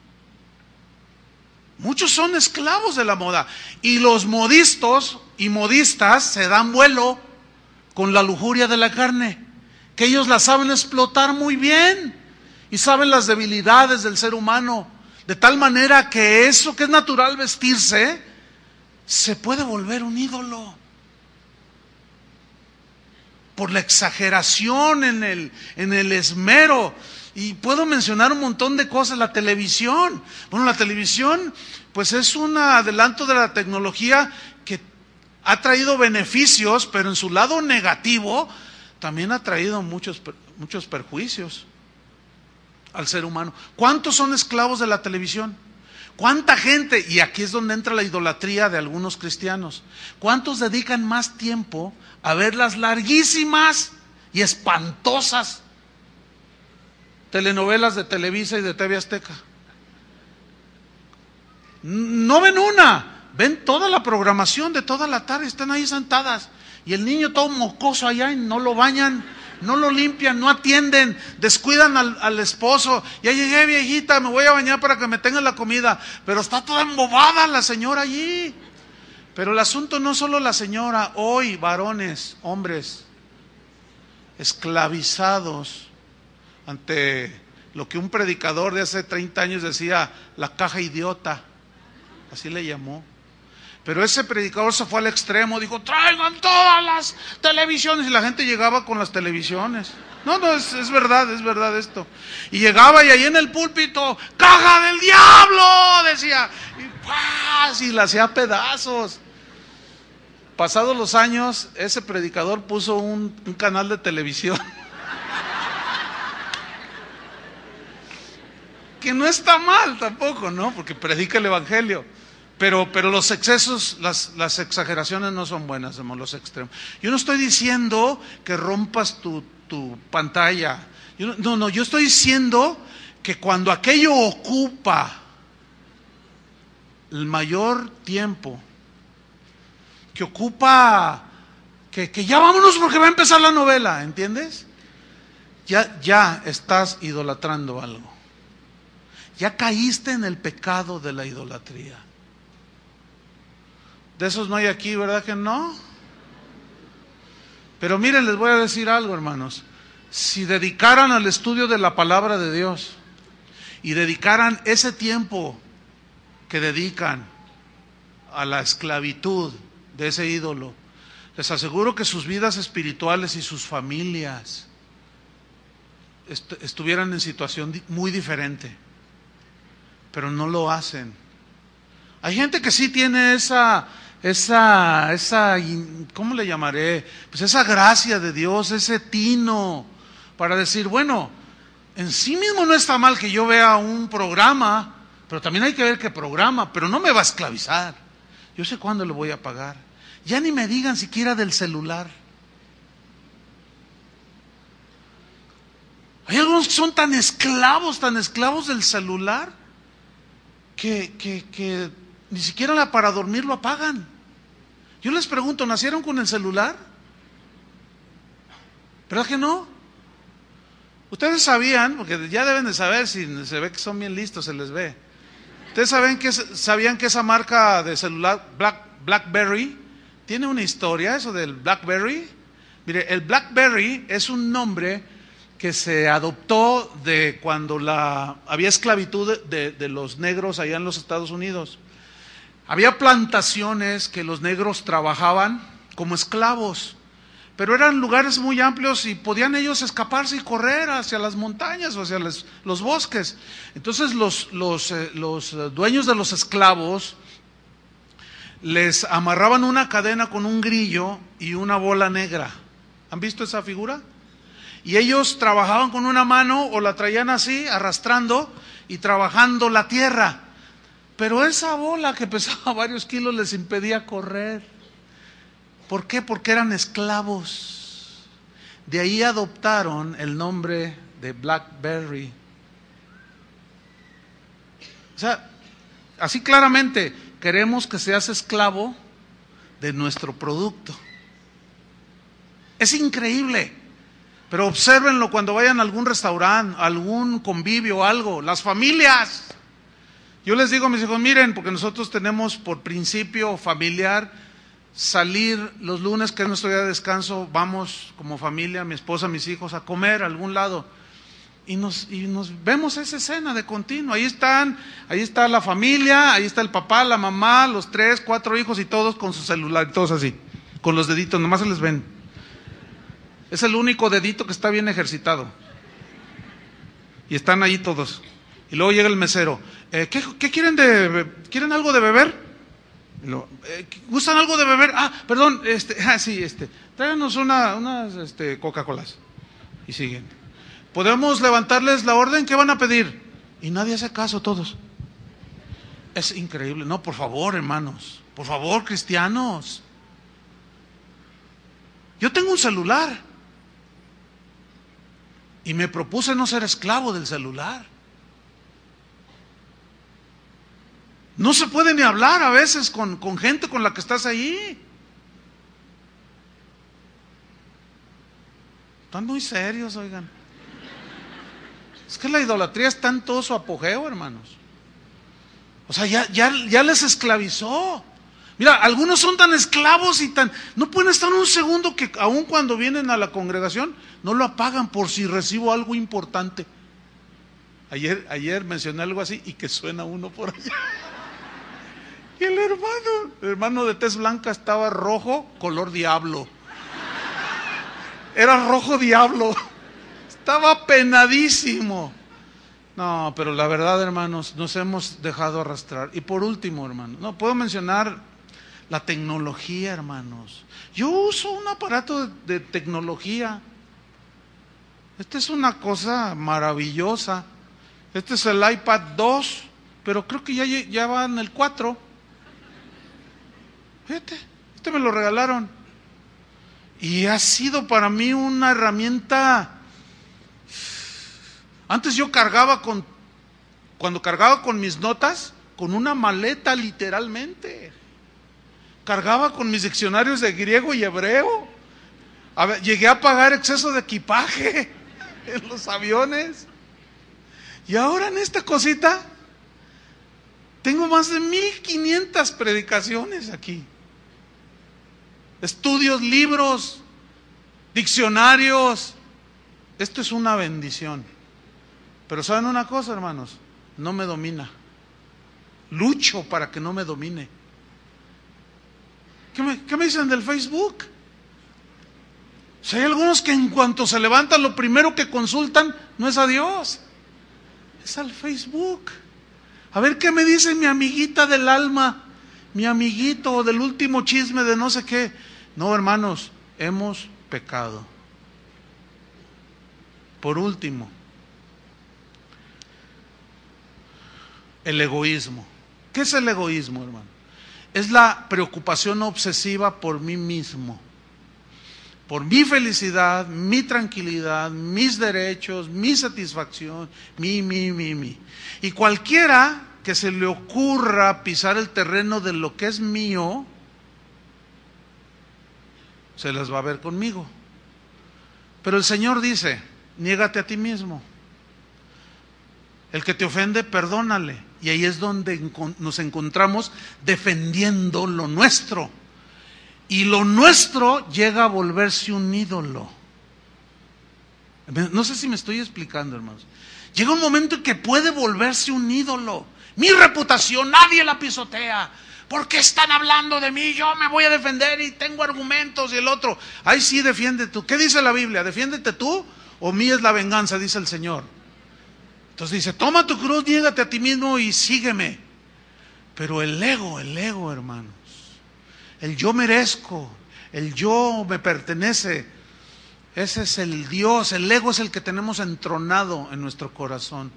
S1: Muchos son esclavos de la moda. Y los modistos y modistas se dan vuelo con la lujuria de la carne, que ellos la saben explotar muy bien y saben las debilidades del ser humano, de tal manera que eso que es natural vestirse se puede volver un ídolo por la exageración en el, en el esmero. Y puedo mencionar un montón de cosas. La televisión, bueno, la televisión pues es un adelanto de la tecnología que ha traído beneficios, pero en su lado negativo también ha traído muchos, muchos perjuicios al ser humano. ¿Cuántos son esclavos de la televisión? ¿Cuánta gente? Y aquí es donde entra la idolatría de algunos cristianos. ¿Cuántos dedican más tiempo a ver las larguísimas y espantosas telenovelas de Televisa y de T V Azteca? No ven una, ven toda la programación de toda la tarde, están ahí sentadas. Y el niño todo mocoso allá y no lo bañan, no lo limpian, no atienden, descuidan al, al esposo. Ya llegué, viejita, me voy a bañar para que me tenga la comida. Pero está toda embobada la señora allí. Pero el asunto no solo la señora, hoy varones, hombres, esclavizados ante lo que un predicador de hace treinta años decía, la caja idiota, así le llamó. Pero ese predicador se fue al extremo, dijo, traigan todas las televisiones, y la gente llegaba con las televisiones. No, no, es, es verdad, es verdad esto. Y llegaba y ahí en el púlpito, ¡caja del diablo!, decía, y ¡paz!, y la hacía pedazos. Pasados los años, ese predicador puso un, un canal de televisión. que no está mal tampoco, ¿no? Porque predica el evangelio. Pero, pero los excesos, las, las exageraciones no son buenas, hermano, los extremos. Yo no estoy diciendo que rompas tu, tu pantalla. Yo no, no, no, yo estoy diciendo que cuando aquello ocupa el mayor tiempo, que ocupa, que, que ya vámonos porque va a empezar la novela, ¿entiendes? Ya, ya estás idolatrando algo. Ya caíste en el pecado de la idolatría. De esos no hay aquí, ¿verdad que no? Pero miren, les voy a decir algo, hermanos. Si dedicaran al estudio de la palabra de Dios y dedicaran ese tiempo que dedican a la esclavitud de ese ídolo, les aseguro que sus vidas espirituales y sus familias est- estuvieran en situación di- muy diferente. Pero no lo hacen. Hay gente que sí tiene esa, esa, esa, ¿cómo le llamaré? Pues esa gracia de Dios, ese tino para decir, bueno, en sí mismo no está mal que yo vea un programa, pero también hay que ver qué programa, pero no me va a esclavizar. Yo sé cuándo le voy a pagar. Ya ni me digan siquiera del celular. Hay algunos que son tan esclavos, tan esclavos del celular, que, que, que ni siquiera para dormir lo apagan. Yo les pregunto, ¿nacieron con el celular? ¿Verdad que no? Ustedes sabían, porque ya deben de saber, si se ve que son bien listos, se les ve. Ustedes saben que, sabían que esa marca de celular, Black, BlackBerry, tiene una historia, eso del BlackBerry. Mire, el BlackBerry es un nombre que se adoptó de cuando la, había esclavitud de, de, de los negros allá en los Estados Unidos. Había plantaciones que los negros trabajaban como esclavos, pero eran lugares muy amplios y podían ellos escaparse y correr hacia las montañas o hacia los, los bosques. Entonces los, los, eh, los dueños de los esclavos les amarraban una cadena con un grillo y una bola negra. ¿Han visto esa figura? Y ellos trabajaban con una mano o la traían así, arrastrando y trabajando la tierra. Pero esa bola que pesaba varios kilos les impedía correr. ¿Por qué? Porque eran esclavos. De ahí adoptaron el nombre de BlackBerry. O sea, así claramente, queremos que seas esclavo de nuestro producto. Es increíble. Pero obsérvenlo cuando vayan a algún restaurante, algún convivio, algo, las familias. Yo les digo a mis hijos, miren, porque nosotros tenemos por principio familiar salir los lunes, que es nuestro día de descanso, vamos como familia, mi esposa, mis hijos, a comer a algún lado. Y nos, y nos vemos esa escena de continuo. Ahí están, ahí está la familia, ahí está el papá, la mamá, los tres, cuatro hijos y todos con su celular, todos así, con los deditos, nomás se les ven. Es el único dedito que está bien ejercitado. Y están ahí todos. Y luego llega el mesero. Eh, ¿qué, ¿Qué quieren de quieren algo de beber? Lo, eh, ¿Gustan algo de beber? Ah, perdón, este, ah, sí, este, tráiganos una, unas este, Coca-Colas. Y siguen. ¿Podemos levantarles la orden? ¿Qué van a pedir? Y nadie hace caso, todos. Es increíble. No, por favor, hermanos. Por favor, cristianos. Yo tengo un celular. Y me propuse no ser esclavo del celular. No se puede ni hablar a veces con, con gente con la que estás ahí. Están muy serios, oigan. Es que la idolatría está en todo su apogeo, hermanos. O sea, ya, ya, ya les esclavizó. Mira, algunos son tan esclavos y tan... No pueden estar un segundo que aun cuando vienen a la congregación, no lo apagan por si recibo algo importante. Ayer, ayer mencioné algo así y que suena uno por allá. Y el hermano, el hermano de tez blanca estaba rojo, color diablo. Era rojo diablo. Estaba penadísimo. No, pero la verdad, hermanos, nos hemos dejado arrastrar. Y por último, hermanos, no puedo mencionar la tecnología, hermanos. Yo uso un aparato de, de tecnología. Esta es una cosa maravillosa. Este es el iPad dos, pero creo que ya, ya va en el cuatro. Fíjate, este me lo regalaron. Y ha sido para mí una herramienta. Antes yo cargaba con, cuando cargaba con mis notas, con una maleta literalmente. Cargaba con mis diccionarios de griego y hebreo. A ver, llegué a pagar exceso de equipaje en los aviones. Y ahora en esta cosita tengo más de mil quinientas predicaciones aquí. Estudios, libros, diccionarios. Esto es una bendición. Pero ¿saben una cosa, hermanos? No me domina. Lucho para que no me domine. ¿Qué me, qué me dicen del Facebook? O sea, hay algunos que en cuanto se levantan, lo primero que consultan no es a Dios, es al Facebook. A ver qué me dice mi amiguita del alma, mi amiguito del último chisme de no sé qué. No, hermanos, hemos pecado. Por último, el egoísmo. ¿Qué es el egoísmo, hermano? Es la preocupación obsesiva por mí mismo, por mi felicidad, mi tranquilidad, mis derechos, mi satisfacción, mi, mi, mi, mi. Y cualquiera que se le ocurra pisar el terreno de lo que es mío, se las va a ver conmigo. Pero el Señor dice, niégate a ti mismo. El que te ofende, perdónale. Y ahí es donde nos encontramos defendiendo lo nuestro. Y lo nuestro llega a volverse un ídolo. No sé si me estoy explicando, hermanos. Llega un momento en que puede volverse un ídolo. Mi reputación nadie la pisotea. ¿Por qué están hablando de mí? Yo me voy a defender y tengo argumentos. Y el otro, ay sí, defiende tú. ¿Qué dice la Biblia? ¿Defiéndete tú o mía es la venganza? Dice el Señor. Entonces dice, toma tu cruz, niégate a ti mismo y sígueme. Pero el ego, el ego, hermanos, el yo merezco, el yo me pertenece, ese es el Dios. El ego es el que tenemos entronado en nuestro corazón.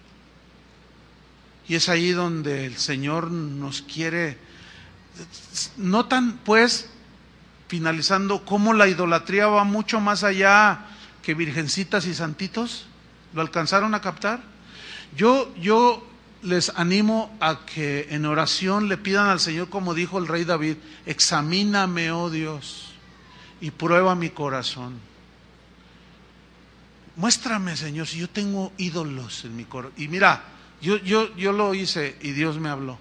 S1: Y es ahí donde el Señor nos quiere. Notan, pues, finalizando, cómo la idolatría va mucho más allá que virgencitas y santitos. ¿Lo alcanzaron a captar? Yo, yo les animo a que en oración le pidan al Señor, como dijo el rey David, examíname, oh Dios, y prueba mi corazón. Muéstrame, Señor, si yo tengo ídolos en mi corazón. Y mira, yo, yo, yo lo hice y Dios me habló.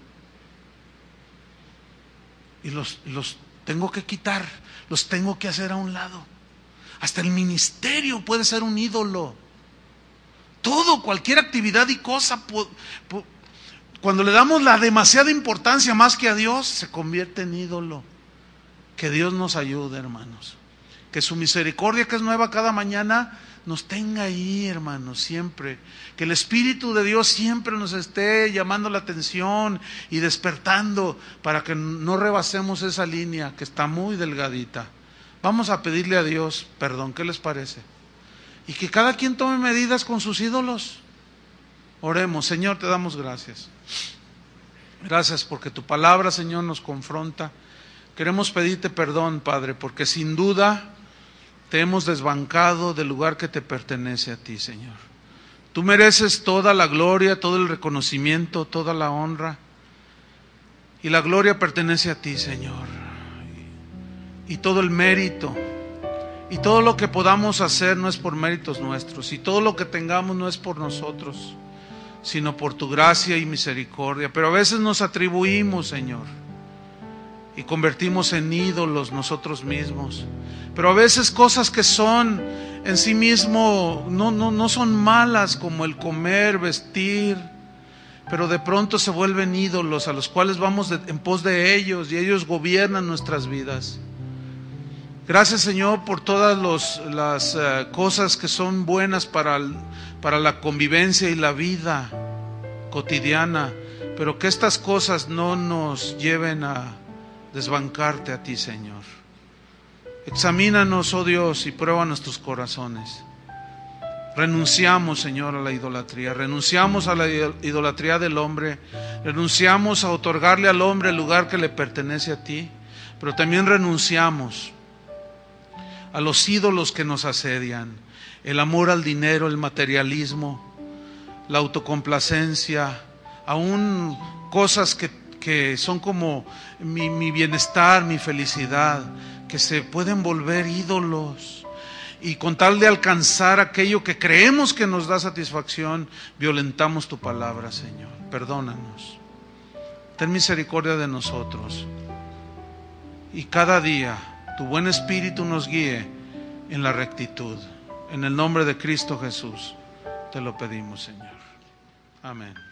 S1: Y los, los tengo que quitar, los tengo que hacer a un lado. Hasta el ministerio puede ser un ídolo. Todo, cualquier actividad y cosa, cuando le damos la demasiada importancia más que a Dios, se convierte en ídolo. Que Dios nos ayude, hermanos. Que su misericordia, que es nueva cada mañana, nos tenga ahí, hermanos, siempre. Que el Espíritu de Dios siempre nos esté llamando la atención y despertando para que no rebasemos esa línea que está muy delgadita. Vamos a pedirle a Dios perdón, ¿qué les parece? Y que cada quien tome medidas con sus ídolos. Oremos. Señor, te damos gracias. Gracias porque tu palabra, Señor, nos confronta. Queremos pedirte perdón, Padre, porque sin duda te hemos desbancado del lugar que te pertenece a ti, Señor. Tú mereces toda la gloria, todo el reconocimiento, toda la honra. Y la gloria pertenece a ti, Señor. Y todo el mérito. Y todo lo que podamos hacer no es por méritos nuestros. Y todo lo que tengamos no es por nosotros, sino por tu gracia y misericordia. Pero a veces nos atribuimos, Señor, y convertimos en ídolos nosotros mismos. Pero a veces cosas que son en sí mismo no, no, no son malas, como el comer, vestir, pero de pronto se vuelven ídolos a los cuales vamos de, en pos de ellos, y ellos gobiernan nuestras vidas. Gracias, Señor, por todas los, las uh, cosas que son buenas para, para la convivencia y la vida cotidiana, pero que estas cosas no nos lleven a desbancarte a ti, Señor. Examínanos, oh Dios, y prueba nuestros corazones. Renunciamos, Señor, a la idolatría, renunciamos a la idolatría del hombre, renunciamos a otorgarle al hombre el lugar que le pertenece a ti, pero también renunciamos a los ídolos que nos asedian, el amor al dinero, el materialismo, la autocomplacencia, aún cosas que, que son como mi, mi bienestar, mi felicidad, que se pueden volver ídolos. Y con tal de alcanzar aquello que creemos que nos da satisfacción, violentamos tu palabra, Señor. Perdónanos. Ten misericordia de nosotros. Y cada día tu buen espíritu nos guíe en la rectitud. En el nombre de Cristo Jesús te lo pedimos, Señor. Amén.